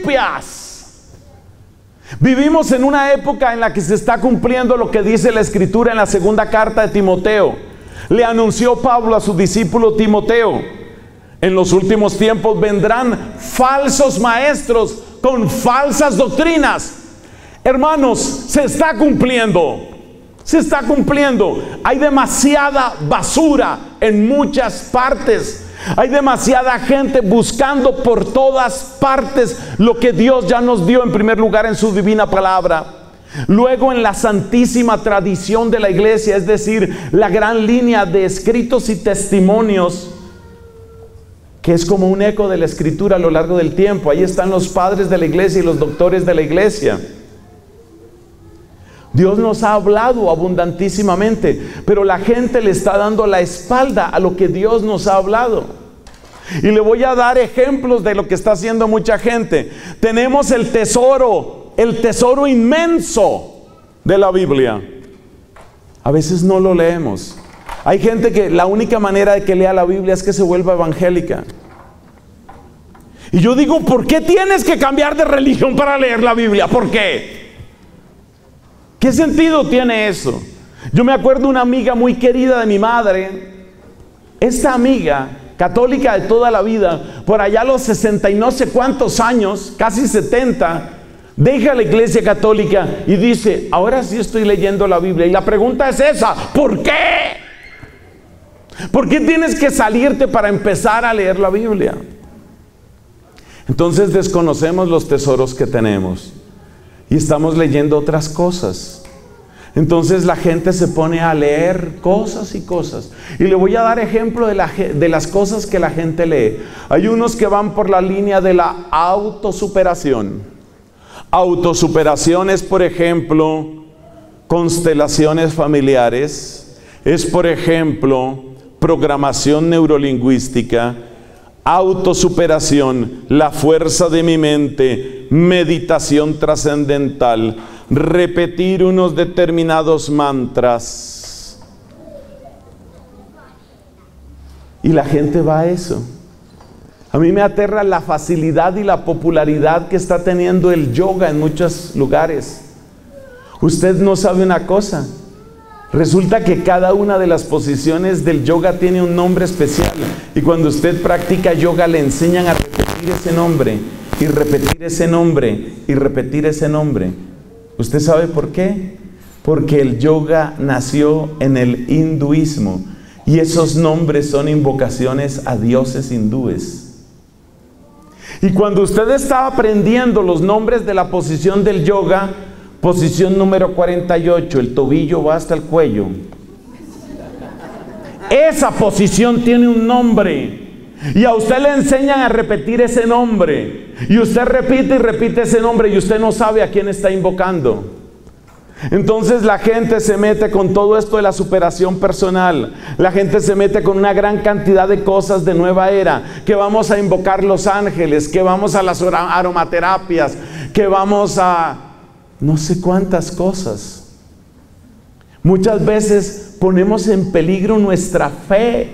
Vivimos en una época en la que se está cumpliendo lo que dice la Escritura en la segunda carta de Timoteo. Le anunció Pablo a su discípulo Timoteo: en los últimos tiempos vendrán falsos maestros con falsas doctrinas. Hermanos, se está cumpliendo. Se está cumpliendo. Hay demasiada basura en muchas partes. Hay demasiada gente buscando por todas partes lo que Dios ya nos dio en primer lugar en su divina palabra. Luego en la santísima tradición de la iglesia, es decir, la gran línea de escritos y testimonios, que es como un eco de la escritura a lo largo del tiempo. Ahí están los padres de la iglesia y los doctores de la iglesia. Dios nos ha hablado abundantísimamente, pero la gente le está dando la espalda a lo que Dios nos ha hablado. Y le voy a dar ejemplos de lo que está haciendo mucha gente. Tenemos el tesoro inmenso de la Biblia. A veces no lo leemos. Hay gente que la única manera de que lea la Biblia es que se vuelva evangélica. Y yo digo, ¿por qué tienes que cambiar de religión para leer la Biblia? ¿Por qué? ¿Qué sentido tiene eso? Yo me acuerdo de una amiga muy querida de mi madre. Esta amiga, católica de toda la vida, por allá a los 60 y no sé cuántos años, casi 70, deja la iglesia católica y dice, ahora sí estoy leyendo la Biblia. Y la pregunta es esa, ¿por qué? ¿Por qué tienes que salirte para empezar a leer la Biblia? Entonces desconocemos los tesoros que tenemos y estamos leyendo otras cosas. Entonces la gente se pone a leer cosas y cosas. Y le voy a dar ejemplo de las cosas que la gente lee. Hay unos que van por la línea de la autosuperación. Autosuperación es, por ejemplo, constelaciones familiares. Es, por ejemplo, programación neurolingüística. Autosuperación, la fuerza de mi mente, meditación trascendental, repetir unos determinados mantras. Y la gente va a eso. A mí me aterra la facilidad y la popularidad que está teniendo el yoga en muchos lugares. Usted no sabe una cosa. Resulta que cada una de las posiciones del yoga tiene un nombre especial. Y cuando usted practica yoga le enseñan a repetir ese nombre, y repetir ese nombre, y repetir ese nombre. ¿Usted sabe por qué? Porque el yoga nació en el hinduismo. Y esos nombres son invocaciones a dioses hindúes. Y cuando usted está aprendiendo los nombres de la posición del yoga, posición número 48, el tobillo va hasta el cuello. Esa posición tiene un nombre. Y a usted le enseñan a repetir ese nombre. Y usted repite y repite ese nombre y usted no sabe a quién está invocando. Entonces la gente se mete con todo esto de la superación personal. La gente se mete con una gran cantidad de cosas de nueva era. Que vamos a invocar los ángeles, que vamos a las aromaterapias, que vamos a no sé cuántas cosas. Muchas veces ponemos en peligro nuestra fe.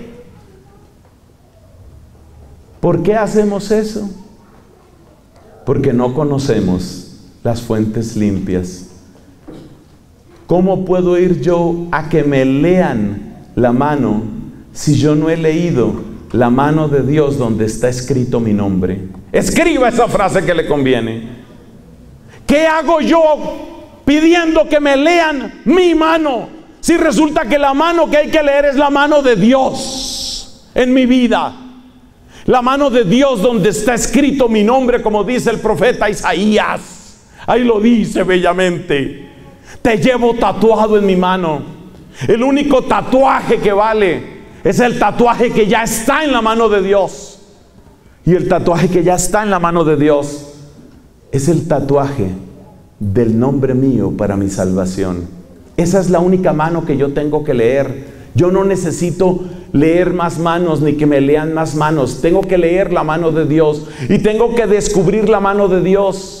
¿Por qué hacemos eso? Porque no conocemos las fuentes limpias. ¿Cómo puedo ir yo a que me lean la mano si yo no he leído la mano de Dios donde está escrito mi nombre? Escriba esa frase que le conviene. ¿Qué hago yo pidiendo que me lean mi mano si resulta que la mano que hay que leer es la mano de Dios en mi vida? La mano de Dios donde está escrito mi nombre, como dice el profeta Isaías. Ahí lo dice bellamente. Te llevo tatuado en mi mano. El único tatuaje que vale es el tatuaje que ya está en la mano de Dios. Y el tatuaje que ya está en la mano de Dios es el tatuaje del nombre mío para mi salvación. Esa es la única mano que yo tengo que leer. Yo no necesito leer más manos ni que me lean más manos. Tengo que leer la mano de Dios y tengo que descubrir la mano de Dios.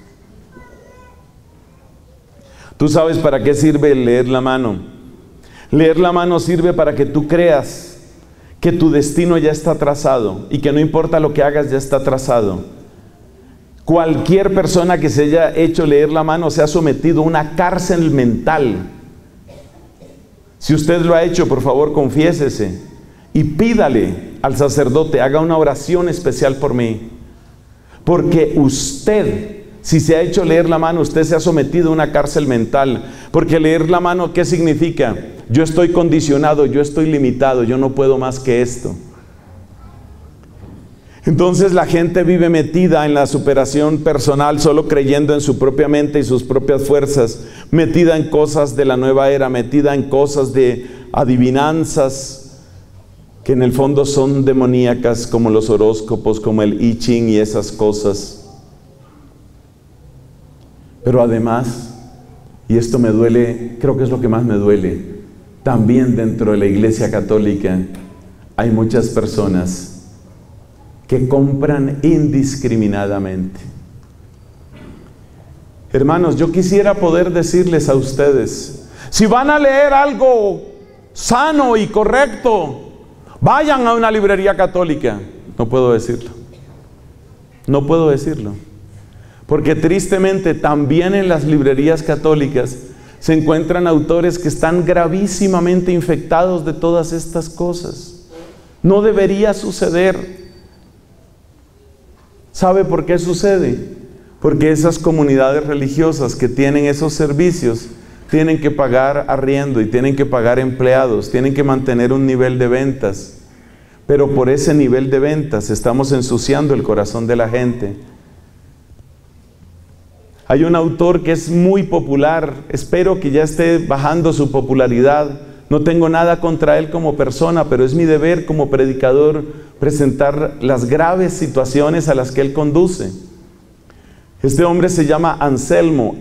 ¿Tú sabes para qué sirve leer la mano? Leer la mano sirve para que tú creas que tu destino ya está trazado y que no importa lo que hagas, ya está trazado. Cualquier persona que se haya hecho leer la mano se ha sometido a una cárcel mental. Si usted lo ha hecho, por favor, confiésese y pídale al sacerdote, haga una oración especial por mí. Porque usted, si se ha hecho leer la mano, usted se ha sometido a una cárcel mental. Porque leer la mano, ¿qué significa? Yo estoy condicionado, yo estoy limitado, yo no puedo más que esto. Entonces la gente vive metida en la superación personal, solo creyendo en su propia mente y sus propias fuerzas, metida en cosas de la nueva era, metida en cosas de adivinanzas que en el fondo son demoníacas, como los horóscopos, como el I Ching y esas cosas. Pero además, y esto me duele, creo que es lo que más me duele, también dentro de la Iglesia Católica hay muchas personas que compran indiscriminadamente. Hermanos, yo quisiera poder decirles a ustedes, si van a leer algo sano y correcto, vayan a una librería católica. No puedo decirlo. No puedo decirlo. Porque tristemente también en las librerías católicas se encuentran autores que están gravísimamente infectados de todas estas cosas. No debería suceder. ¿Sabe por qué sucede? Porque esas comunidades religiosas que tienen esos servicios tienen que pagar arriendo y tienen que pagar empleados, tienen que mantener un nivel de ventas. Pero por ese nivel de ventas estamos ensuciando el corazón de la gente. Hay un autor que es muy popular, espero que ya esté bajando su popularidad. No tengo nada contra él como persona, pero es mi deber como predicador presentar las graves situaciones a las que él conduce. Este hombre se llama Anselmo,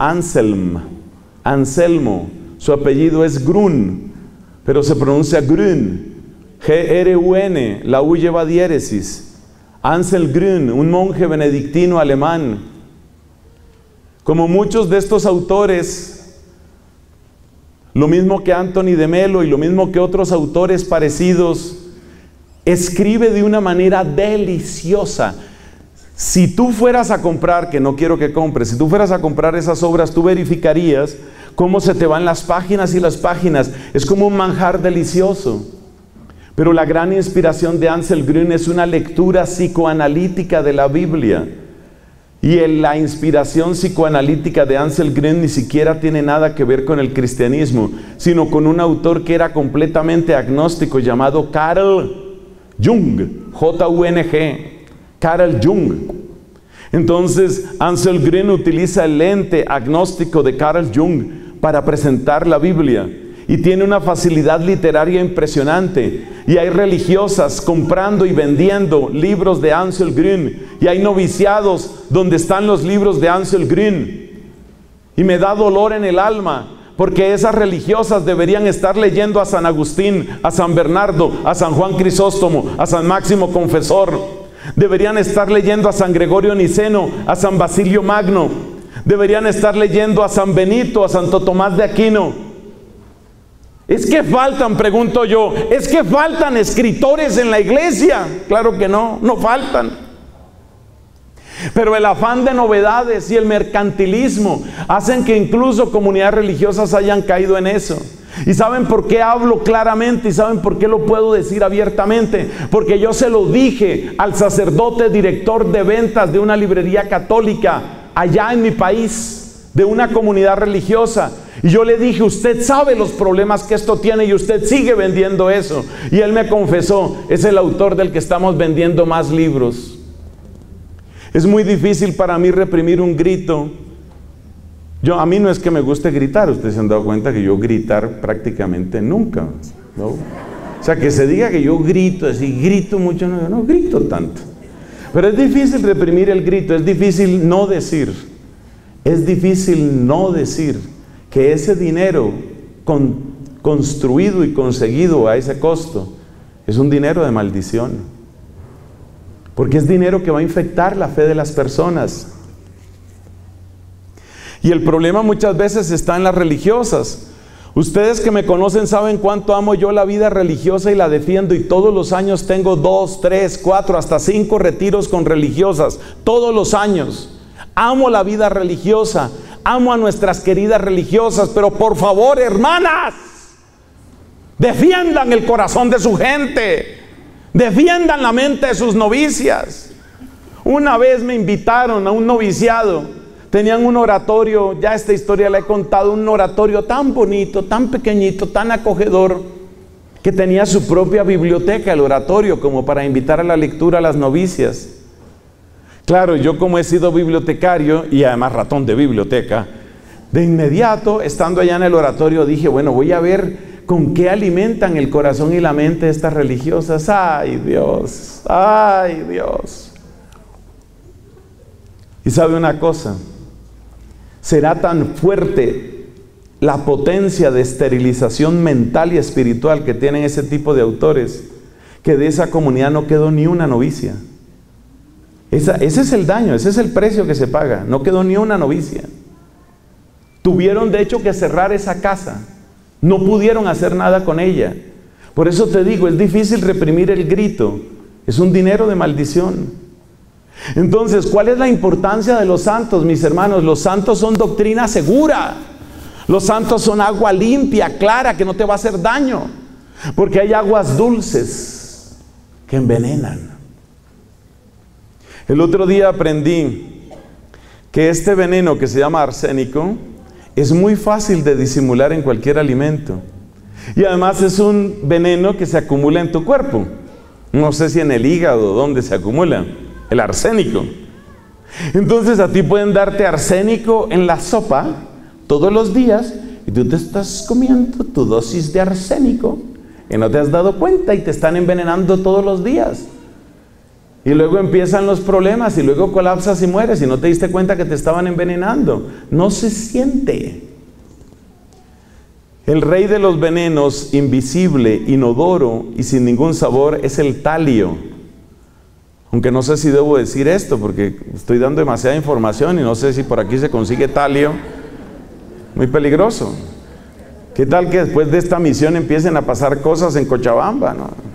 Anselmo. Su apellido es Grun, pero se pronuncia Grün, G-R-U-N, la U lleva diéresis. Ansel Grün, un monje benedictino alemán. Como muchos de estos autores, lo mismo que Anthony de Melo y lo mismo que otros autores parecidos, escribe de una manera deliciosa. Si tú fueras a comprar, que no quiero que compres, si tú fueras a comprar esas obras, tú verificarías cómo se te van las páginas y las páginas. Es como un manjar delicioso. Pero la gran inspiración de Ansel Grün es una lectura psicoanalítica de la Biblia. Y la inspiración psicoanalítica de Ansel Grün ni siquiera tiene nada que ver con el cristianismo, sino con un autor que era completamente agnóstico llamado Carl Jung, J-U-N-G, Carl Jung. Entonces Ansel Grün utiliza el lente agnóstico de Carl Jung para presentar la Biblia. Y tiene una facilidad literaria impresionante. Y hay religiosas comprando y vendiendo libros de Ansel Grün. Y hay noviciados donde están los libros de Ansel Grün. Y me da dolor en el alma, porque esas religiosas deberían estar leyendo a San Agustín, a San Bernardo, a San Juan Crisóstomo, a San Máximo Confesor. Deberían estar leyendo a San Gregorio Niceno, a San Basilio Magno. Deberían estar leyendo a San Benito, a Santo Tomás de Aquino. ¿Es que faltan, pregunto yo, es que faltan escritores en la iglesia? Claro que no, no faltan. Pero el afán de novedades y el mercantilismo hacen que incluso comunidades religiosas hayan caído en eso. ¿Y saben por qué hablo claramente? ¿Y saben por qué lo puedo decir abiertamente? Porque yo se lo dije al sacerdote director de ventas de una librería católica allá en mi país, de una comunidad religiosa. Y yo le dije, usted sabe los problemas que esto tiene y usted sigue vendiendo eso. Y él me confesó, es el autor del que estamos vendiendo más libros. Es muy difícil para mí reprimir un grito. A mí no es que me guste gritar, ustedes se han dado cuenta que yo gritar prácticamente nunca, ¿no? O sea, que se diga que yo grito, así grito mucho, no grito tanto. Pero es difícil reprimir el grito, es difícil no decir. Es difícil no decir que ese dinero construido y conseguido a ese costo es un dinero de maldición, porque es dinero que va a infectar la fe de las personas. Y el problema muchas veces está en las religiosas. Ustedes que me conocen saben cuánto amo yo la vida religiosa y la defiendo, y todos los años tengo 2, 3, 4, hasta 5 retiros con religiosas, todos los años. Amo la vida religiosa, amo a nuestras queridas religiosas, pero por favor, hermanas, defiendan el corazón de su gente, defiendan la mente de sus novicias. Una vez me invitaron a un noviciado, tenían un oratorio, ya esta historia la he contado, un oratorio tan bonito, tan pequeñito, tan acogedor, que tenía su propia biblioteca, el oratorio, como para invitar a la lectura a las novicias. Claro, yo como he sido bibliotecario y además ratón de biblioteca, de inmediato, estando allá en el oratorio, dije, bueno, voy a ver con qué alimentan el corazón y la mente de estas religiosas. ¡Ay, Dios! ¡Ay, Dios! Y sabe una cosa, será tan fuerte la potencia de esterilización mental y espiritual que tienen ese tipo de autores, que de esa comunidad no quedó ni una novicia. Ese es el daño, ese es el precio que se paga. No quedó ni una novicia. Tuvieron de hecho que cerrar esa casa. No pudieron hacer nada con ella. Por eso te digo, es difícil reprimir el grito. Es un dinero de maldición. Entonces, ¿cuál es la importancia de los santos, mis hermanos? Los santos son doctrina segura. Los santos son agua limpia, clara, que no te va a hacer daño. Porque hay aguas dulces que envenenan. El otro día aprendí que este veneno que se llama arsénico es muy fácil de disimular en cualquier alimento. Y además es un veneno que se acumula en tu cuerpo. No sé si en el hígado, ¿dónde se acumula? El arsénico. Entonces a ti pueden darte arsénico en la sopa todos los días y tú te estás comiendo tu dosis de arsénico y no te has dado cuenta y te están envenenando todos los días. Y luego empiezan los problemas y luego colapsas y mueres y no te diste cuenta que te estaban envenenando. No se siente. El rey de los venenos, invisible, inodoro y sin ningún sabor, es el talio. Aunque no sé si debo decir esto porque estoy dando demasiada información y no sé si por aquí se consigue talio. Muy peligroso. ¿Qué tal que después de esta misión empiecen a pasar cosas en Cochabamba?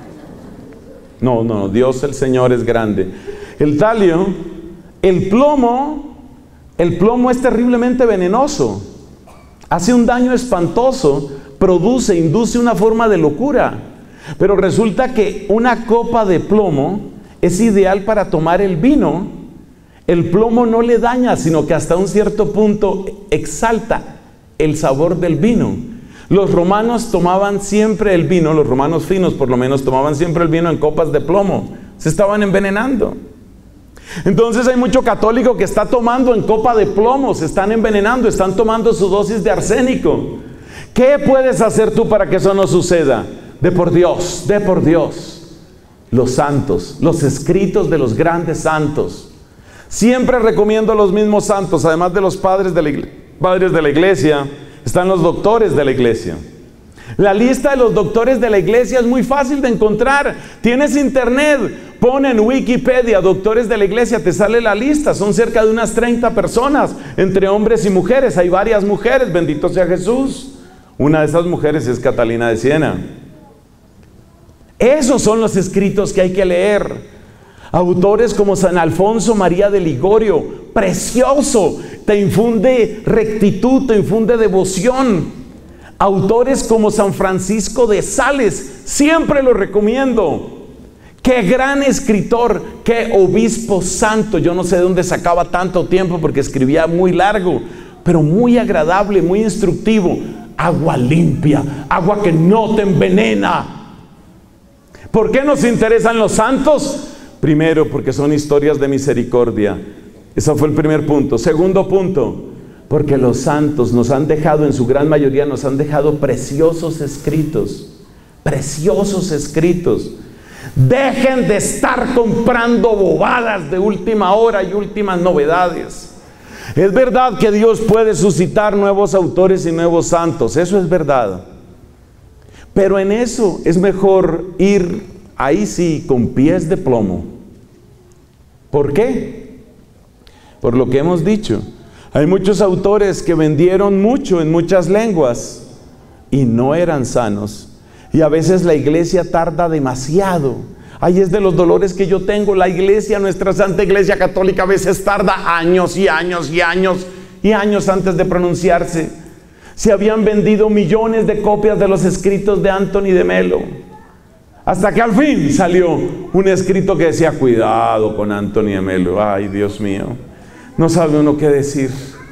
No, Dios el Señor es grande. El talio, el plomo es terriblemente venenoso. Hace un daño espantoso, induce una forma de locura. Pero resulta que una copa de plomo es ideal para tomar el vino. El plomo no le daña, sino que hasta un cierto punto exalta el sabor del vino. Los romanos tomaban siempre el vino, los romanos finos por lo menos tomaban siempre el vino en copas de plomo. Se estaban envenenando. Entonces hay mucho católico que está tomando en copa de plomo, se están envenenando, están tomando su dosis de arsénico. ¿Qué puedes hacer tú para que eso no suceda? De por Dios, los santos, los escritos de los grandes santos. Siempre recomiendo los mismos santos, además de los padres de la iglesia, están los doctores de la iglesia. La lista de los doctores de la iglesia es muy fácil de encontrar. Tienes internet, pon en Wikipedia doctores de la iglesia, te sale la lista. Son cerca de unas 30 personas, entre hombres y mujeres. Hay varias mujeres, bendito sea Jesús. Una de esas mujeres es Catalina de Siena. Esos son los escritos que hay que leer. Autores como San Alfonso María de Ligorio, precioso, te infunde rectitud, te infunde devoción. Autores como San Francisco de Sales, siempre lo recomiendo. Qué gran escritor, qué obispo santo. Yo no sé de dónde sacaba tanto tiempo porque escribía muy largo, pero muy agradable, muy instructivo. Agua limpia, agua que no te envenena. ¿Por qué nos interesan los santos? Primero, porque son historias de misericordia. Ese fue el primer punto. Segundo punto, porque los santos nos han dejado, en su gran mayoría, nos han dejado preciosos escritos. Preciosos escritos. Dejen de estar comprando bobadas de última hora y últimas novedades. Es verdad que Dios puede suscitar nuevos autores y nuevos santos. Eso es verdad. Pero en eso es mejor ir, ahí sí, con pies de plomo. ¿Por qué? Por lo que hemos dicho. Hay muchos autores que vendieron mucho en muchas lenguas y no eran sanos. Y a veces la iglesia tarda demasiado. Ahí es de los dolores que yo tengo. La iglesia, nuestra Santa Iglesia Católica, a veces tarda años y años y años y años antes de pronunciarse. Se habían vendido millones de copias de los escritos de Anthony de Melo. Hasta que al fin salió un escrito que decía, cuidado con Anthony de Melo. Ay, Dios mío, no sabe uno qué decir.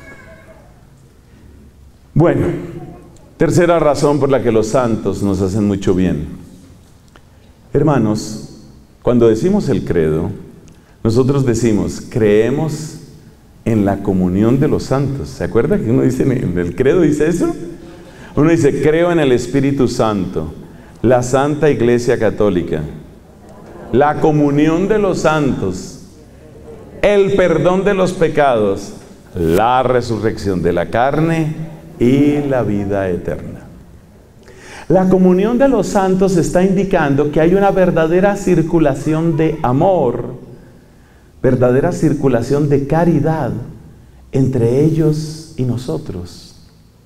Bueno, tercera razón por la que los santos nos hacen mucho bien. Hermanos, cuando decimos el credo, nosotros decimos, creemos en la comunión de los santos. ¿Se acuerda que uno dice en el credo dice eso? Uno dice, creo en el Espíritu Santo, la Santa Iglesia Católica, la comunión de los santos, el perdón de los pecados, la resurrección de la carne y la vida eterna. La comunión de los santos está indicando que hay una verdadera circulación de amor, verdadera circulación de caridad entre ellos y nosotros.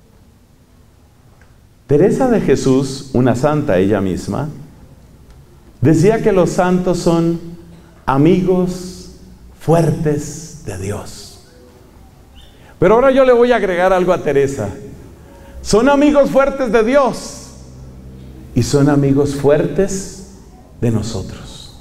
Teresa de Jesús, una santa ella misma, decía que los santos son amigos fuertes de Dios. Pero ahora yo le voy a agregar algo a Teresa. Son amigos fuertes de Dios y son amigos fuertes de nosotros.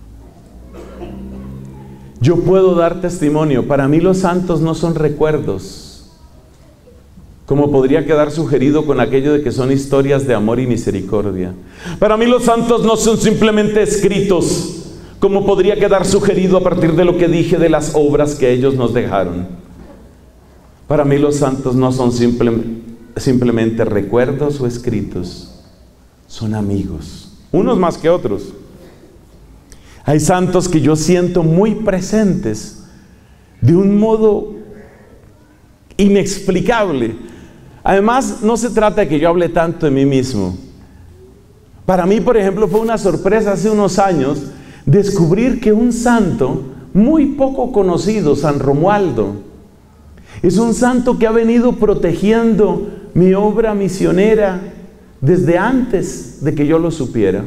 Yo puedo dar testimonio. Para mí los santos no son recuerdos, como podría quedar sugerido con aquello de que son historias de amor y misericordia. Para mí los santos no son simplemente escritos, como podría quedar sugerido a partir de lo que dije de las obras que ellos nos dejaron. Para mí los santos no son simplemente recuerdos o escritos, son amigos, unos más que otros. Hay santos que yo siento muy presentes de un modo inexplicable. Además, no se trata de que yo hable tanto de mí mismo. Para mí, por ejemplo, fue una sorpresa hace unos años descubrir que un santo muy poco conocido, San Romualdo, es un santo que ha venido protegiendo mi obra misionera desde antes de que yo lo supiera.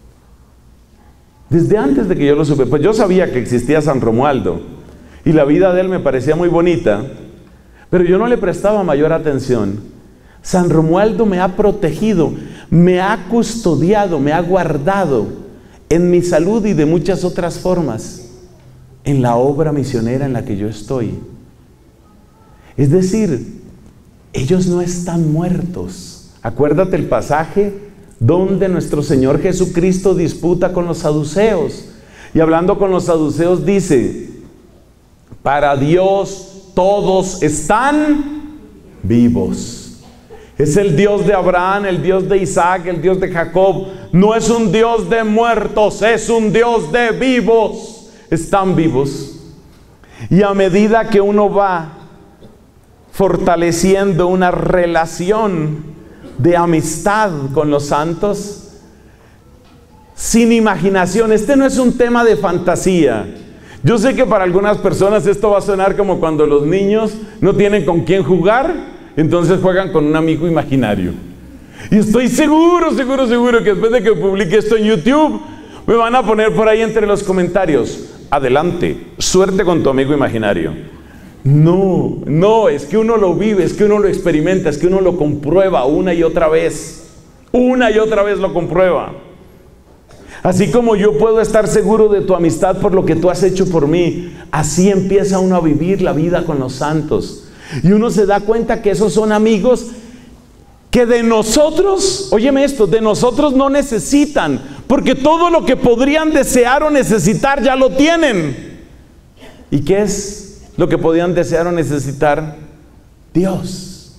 Desde antes de que yo lo supiera. Pues yo sabía que existía San Romualdo y la vida de él me parecía muy bonita, pero yo no le prestaba mayor atención. San Romualdo me ha protegido, me ha custodiado, me ha guardado en mi salud y de muchas otras formas en la obra misionera en la que yo estoy. Es decir, ellos no están muertos. Acuérdate el pasaje donde nuestro Señor Jesucristo disputa con los saduceos. Y hablando con los saduceos dice, para Dios todos están vivos. Es el Dios de Abraham, el Dios de Isaac, el Dios de Jacob. No es un Dios de muertos, es un Dios de vivos. Están vivos. Y a medida que uno va fortaleciendo una relación de amistad con los santos, sin imaginación. Este no es un tema de fantasía. Yo sé que para algunas personas esto va a sonar como cuando los niños no tienen con quién jugar, entonces juegan con un amigo imaginario. Y estoy seguro que después de que publique esto en YouTube, me van a poner por ahí entre los comentarios, adelante, suerte con tu amigo imaginario. No, es que uno lo vive, es que uno lo experimenta, es que uno lo comprueba una y otra vez lo comprueba. Así como yo puedo estar seguro de tu amistad por lo que tú has hecho por mí, así empieza uno a vivir la vida con los santos. Y uno se da cuenta que esos son amigos que de nosotros, óyeme esto, de nosotros no necesitan, porque todo lo que podrían desear o necesitar ya lo tienen. ¿Y qué es lo que podían desear o necesitar? Dios.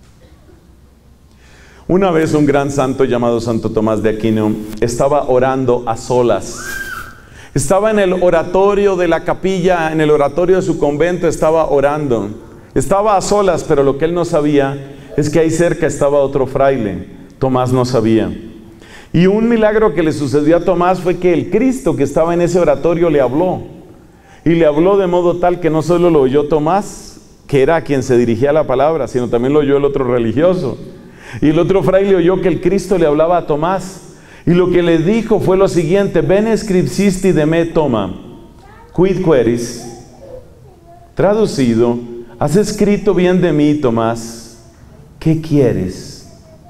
Una vez un gran santo llamado Santo Tomás de Aquino estaba orando a solas. Estaba en el oratorio de la capilla, en el oratorio de su convento, estaba orando. Estaba a solas, pero lo que él no sabía es que ahí cerca estaba otro fraile. Tomás no sabía. Y un milagro que le sucedió a Tomás fue que el Cristo que estaba en ese oratorio le habló. Y le habló de modo tal que no solo lo oyó Tomás, que era a quien se dirigía la palabra, sino también lo oyó el otro religioso. Y el otro fraile oyó que el Cristo le hablaba a Tomás. Y lo que le dijo fue lo siguiente: Bene scripsisti de me Toma, quid queris. Traducido, has escrito bien de mí, Tomás, ¿qué quieres?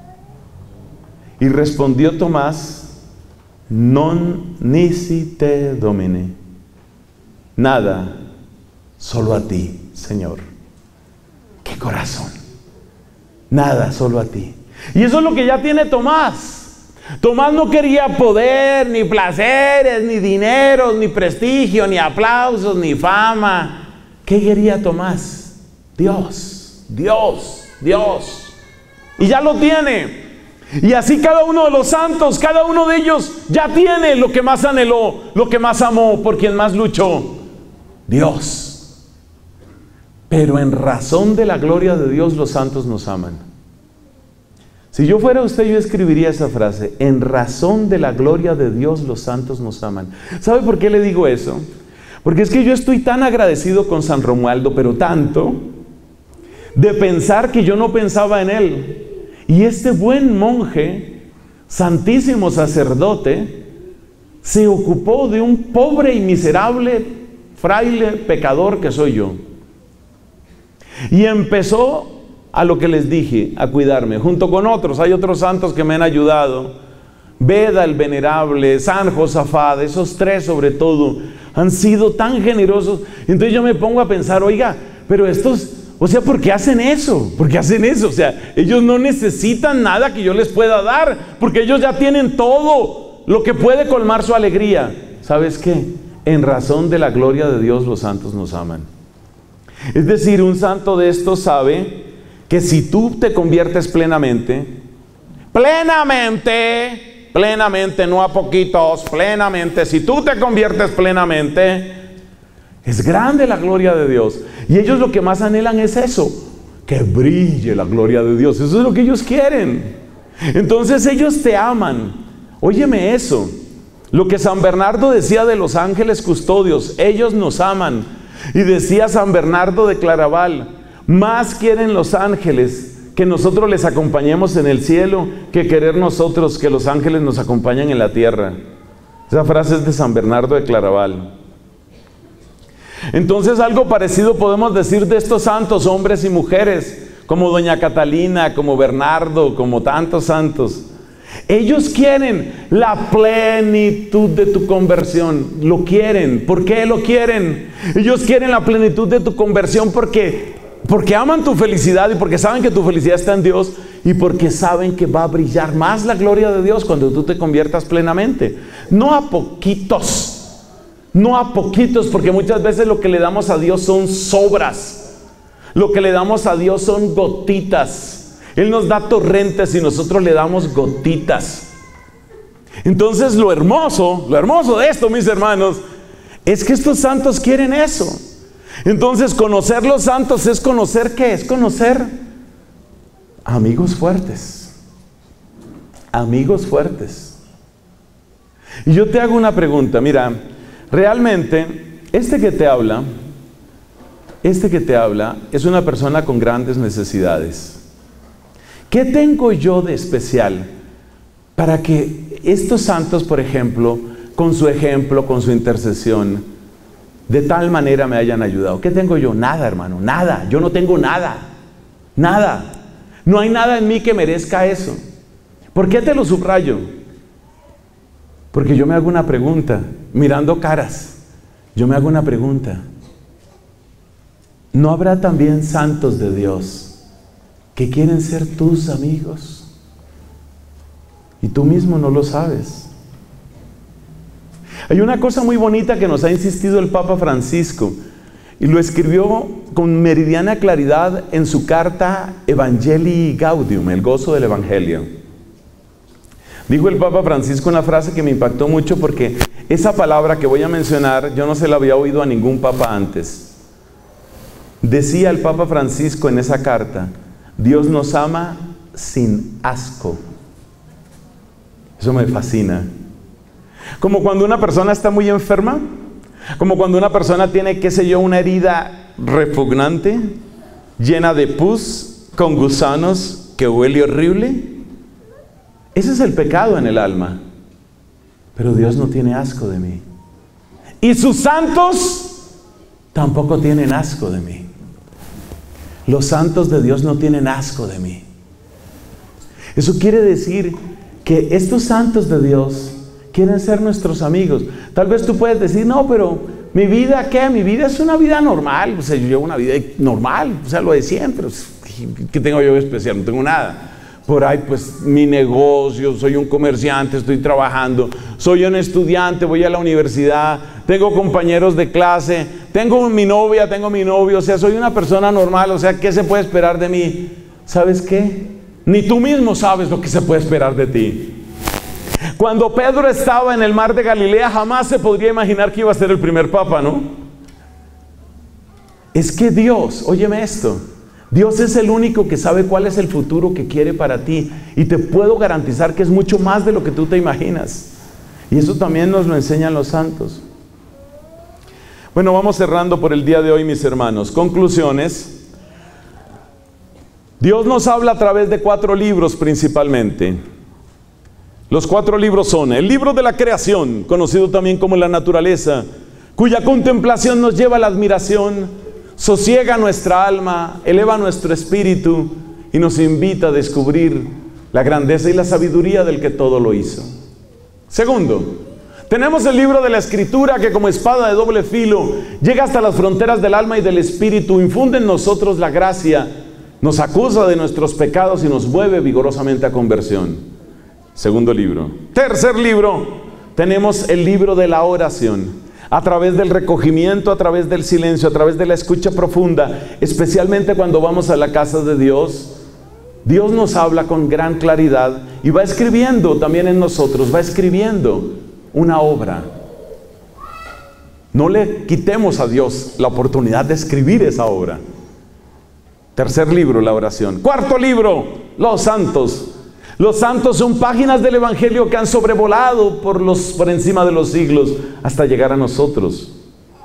Y respondió Tomás, non nisi te domine. Nada, solo a ti, Señor. ¡Qué corazón! Nada, solo a ti. Y eso es lo que ya tiene Tomás. Tomás no quería poder, ni placeres, ni dinero, ni prestigio, ni aplausos, ni fama. ¿Qué quería Tomás? Dios, Dios, Dios. Y ya lo tiene. Y así cada uno de los santos, cada uno de ellos ya tiene lo que más anheló, lo que más amó, por quien más luchó. Dios. Pero en razón de la gloria de Dios, los santos nos aman. Si yo fuera usted, yo escribiría esa frase: en razón de la gloria de Dios, los santos nos aman. ¿Sabe por qué le digo eso? Porque es que yo estoy tan agradecido con San Romualdo, pero tanto, de pensar que yo no pensaba en él. Y este buen monje, santísimo sacerdote, se ocupó de un pobre y miserable fraile pecador que soy yo. Y empezó, a lo que les dije, a cuidarme, junto con otros. Hay otros santos que me han ayudado. Beda el Venerable, San Josafat, esos tres sobre todo, han sido tan generosos. Entonces yo me pongo a pensar, oiga, pero estos, o sea, ¿por qué hacen eso? ¿Por qué hacen eso? O sea, ellos no necesitan nada que yo les pueda dar, porque ellos ya tienen todo lo que puede colmar su alegría. ¿Sabes qué? En razón de la gloria de Dios, los santos nos aman. Es decir, un santo de estos sabe que si tú te conviertes plenamente, no a poquitos, plenamente, si tú te conviertes plenamente, es grande la gloria de Dios. Y ellos lo que más anhelan es eso, que brille la gloria de Dios. Eso es lo que ellos quieren. Entonces ellos te aman. Óyeme eso, lo que San Bernardo decía de los ángeles custodios: ellos nos aman. Y decía San Bernardo de Claraval: más quieren los ángeles que nosotros les acompañemos en el cielo que querer nosotros que los ángeles nos acompañen en la tierra. Esa frase es de San Bernardo de Claraval. Entonces algo parecido podemos decir de estos santos, hombres y mujeres, como doña Catalina, como Bernardo, como tantos santos. Ellos quieren la plenitud de tu conversión. Lo quieren. ¿Por qué lo quieren? Ellos quieren la plenitud de tu conversión porque aman tu felicidad, y porque saben que tu felicidad está en Dios, y porque saben que va a brillar más la gloria de Dios cuando tú te conviertas plenamente. No a poquitos, no a poquitos, porque muchas veces lo que le damos a Dios son sobras. Lo que le damos a Dios son gotitas. Él nos da torrentes y nosotros le damos gotitas. Entonces lo hermoso de esto, mis hermanos, es que estos santos quieren eso. Entonces conocer los santos es conocer, ¿qué? Es conocer amigos fuertes. Amigos fuertes. Y yo te hago una pregunta. Mira, realmente este que te habla es una persona con grandes necesidades. ¿Qué tengo yo de especial para que estos santos, por ejemplo, con su ejemplo, con su intercesión, de tal manera me hayan ayudado? ¿Qué tengo yo? Nada, hermano, nada. Yo no tengo nada. Nada. No hay nada en mí que merezca eso. ¿Por qué te lo subrayo? Porque yo me hago una pregunta, mirando caras. Yo me hago una pregunta. ¿No habrá también santos de Dios que quieren ser tus amigos? Y tú mismo no lo sabes. Hay una cosa muy bonita que nos ha insistido el Papa Francisco, y lo escribió con meridiana claridad en su carta Evangelii Gaudium, el gozo del Evangelio. Dijo el Papa Francisco una frase que me impactó mucho, porque esa palabra que voy a mencionar yo no se la había oído a ningún papa antes. Decía el Papa Francisco en esa carta: Dios nos ama sin asco. Eso me fascina. Como cuando una persona está muy enferma, como cuando una persona tiene, qué sé yo, una herida repugnante, llena de pus, con gusanos, que huele horrible. Ese es el pecado en el alma. Pero Dios no tiene asco de mí. Y sus santos tampoco tienen asco de mí. Los santos de Dios no tienen asco de mí. Eso quiere decir que estos santos de Dios quieren ser nuestros amigos. Tal vez tú puedes decir: no, pero mi vida, ¿qué? Mi vida es una vida normal. O sea, yo llevo una vida normal, o sea, lo de siempre. ¿Qué tengo yo de especial? No tengo nada. por ahí pues mi negocio, soy un comerciante, estoy trabajando, soy un estudiante, voy a la universidad, tengo compañeros de clase, tengo mi novia, tengo mi novio, o sea, soy una persona normal, o sea, ¿qué se puede esperar de mí? ¿Sabes qué? Ni tú mismo sabes lo que se puede esperar de ti. Cuando Pedro estaba en el mar de Galilea, jamás se podría imaginar que iba a ser el primer papa, ¿no? Es que Dios, óyeme esto, Dios es el único que sabe cuál es el futuro que quiere para ti, y te puedo garantizar que es mucho más de lo que tú te imaginas. Y eso también nos lo enseñan los santos. Bueno, vamos cerrando por el día de hoy, mis hermanos. Conclusiones. Dios nos habla a través de 4 libros principalmente. Los 4 libros son el libro de la creación, conocido también como la naturaleza, cuya contemplación nos lleva a la admiración, sosiega nuestra alma, eleva nuestro espíritu y nos invita a descubrir la grandeza y la sabiduría del que todo lo hizo. Segundo, tenemos el libro de la Escritura que como espada de doble filo llega hasta las fronteras del alma y del espíritu, infunde en nosotros la gracia, nos acusa de nuestros pecados y nos mueve vigorosamente a conversión. Segundo libro. Tercer libro, tenemos el libro de la oración. A través del recogimiento, a través del silencio, a través de la escucha profunda, especialmente cuando vamos a la casa de Dios, Dios nos habla con gran claridad y va escribiendo también en nosotros, va escribiendo una obra. No le quitemos a Dios la oportunidad de escribir esa obra. Tercer libro, la oración. Cuarto libro, los santos. Los santos son páginas del Evangelio que han sobrevolado por encima de los siglos hasta llegar a nosotros.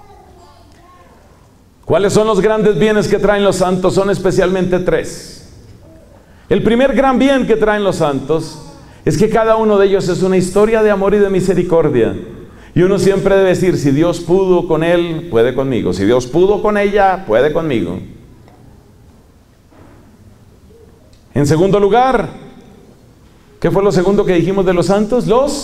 ¿Cuáles son los grandes bienes que traen los santos? Son especialmente 3. El primer gran bien que traen los santos es que cada uno de ellos es una historia de amor y de misericordia. Y uno siempre debe decir, si Dios pudo con él, puede conmigo. Si Dios pudo con ella, puede conmigo. En segundo lugar, ¿qué fue lo segundo que dijimos de los santos?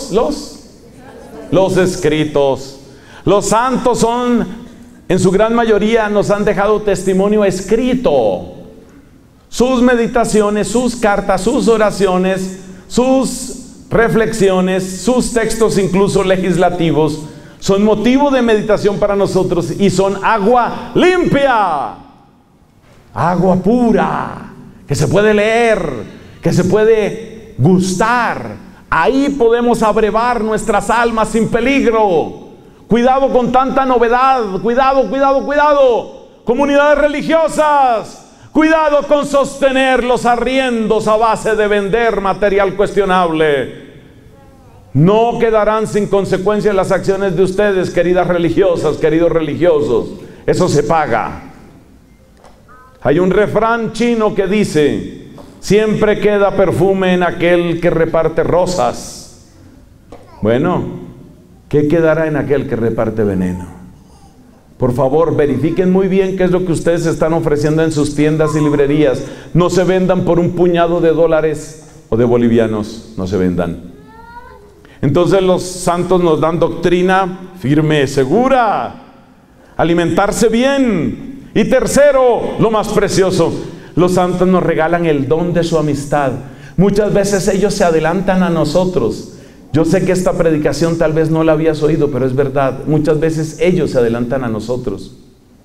Los escritos. Los santos son, en su gran mayoría, nos han dejado testimonio escrito. Sus meditaciones, sus cartas, sus oraciones, sus reflexiones, sus textos incluso legislativos, son motivo de meditación para nosotros y son agua limpia, agua pura, que se puede leer, que se puede gustar. Ahí podemos abrevar nuestras almas sin peligro. Cuidado con tanta novedad, cuidado. Comunidades religiosas, cuidado con sostener los arriendos a base de vender material cuestionable. No quedarán sin consecuencias las acciones de ustedes, queridas religiosas, queridos religiosos. Eso se paga. Hay un refrán chino que dice: siempre queda perfume en aquel que reparte rosas. Bueno, ¿qué quedará en aquel que reparte veneno? Por favor, verifiquen muy bien qué es lo que ustedes están ofreciendo en sus tiendas y librerías. No se vendan por un puñado de dólares o de bolivianos, no se vendan. Entonces los santos nos dan doctrina firme, segura, alimentarse bien. Y tercero, lo más precioso, los santos nos regalan el don de su amistad. Muchas veces ellos se adelantan a nosotros. Yo sé que esta predicación tal vez no la habías oído, pero es verdad. Muchas veces ellos se adelantan a nosotros.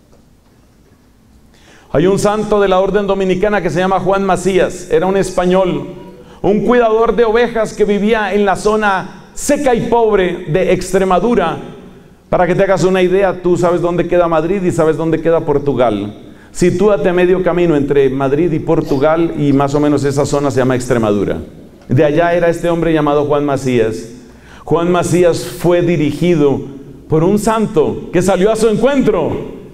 Hay un santo de la orden dominicana que se llama Juan Macías. Era un español, un cuidador de ovejas que vivía en la zona seca y pobre de Extremadura. Para que te hagas una idea, tú sabes dónde queda Madrid y sabes dónde queda Portugal. Sitúate medio camino entre Madrid y Portugal, y más o menos esa zona se llama Extremadura. De allá era este hombre llamado Juan Macías. Juan Macías fue dirigido por un santo que salió a su encuentro.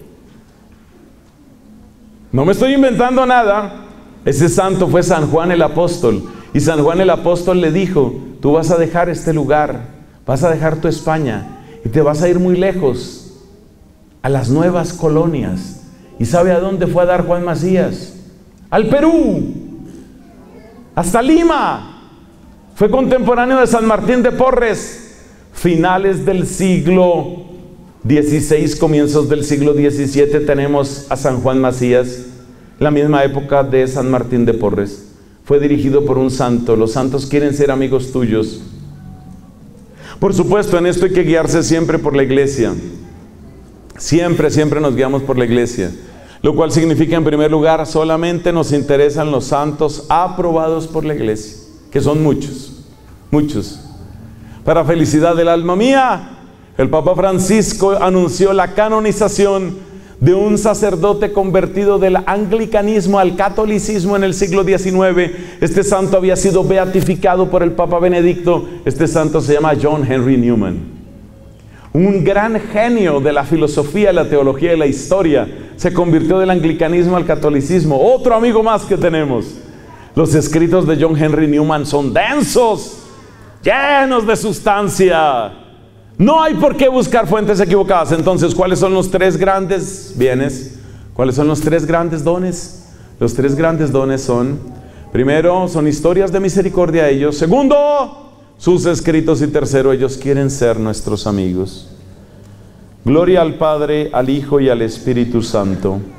No me estoy inventando nada. Ese santo fue San Juan el Apóstol. Y San Juan el Apóstol le dijo: tú vas a dejar este lugar, vas a dejar tu España y te vas a ir muy lejos, a las nuevas colonias. ¿Y sabe a dónde fue a dar Juan Macías? Al Perú, hasta Lima. Fue contemporáneo de San Martín de Porres, finales del siglo XVI, comienzos del siglo XVII. Tenemos a San Juan Macías, la misma época de San Martín de Porres. fue dirigido por un santo. Los santos quieren ser amigos tuyos. Por supuesto, en esto hay que guiarse siempre por la iglesia. Siempre nos guiamos por la iglesia. Lo cual significa, en primer lugar, solamente nos interesan los santos aprobados por la iglesia, que son muchos, muchos. Para felicidad del alma mía, el Papa Francisco anunció la canonización de un sacerdote convertido del anglicanismo al catolicismo en el siglo XIX. Este santo había sido beatificado por el Papa Benedicto. Este santo se llama John Henry Newman. Un gran genio de la filosofía, la teología y la historia. Se convirtió del anglicanismo al catolicismo. Otro amigo más que tenemos. Los escritos de John Henry Newman son densos, llenos de sustancia. No hay por qué buscar fuentes equivocadas. Entonces, ¿cuáles son los tres grandes bienes? ¿Cuáles son los tres grandes dones? Los tres grandes dones son: primero, son historias de misericordia ellos. Segundo, sus escritos. Y tercero, ellos quieren ser nuestros amigos. Gloria al Padre, al Hijo y al Espíritu Santo.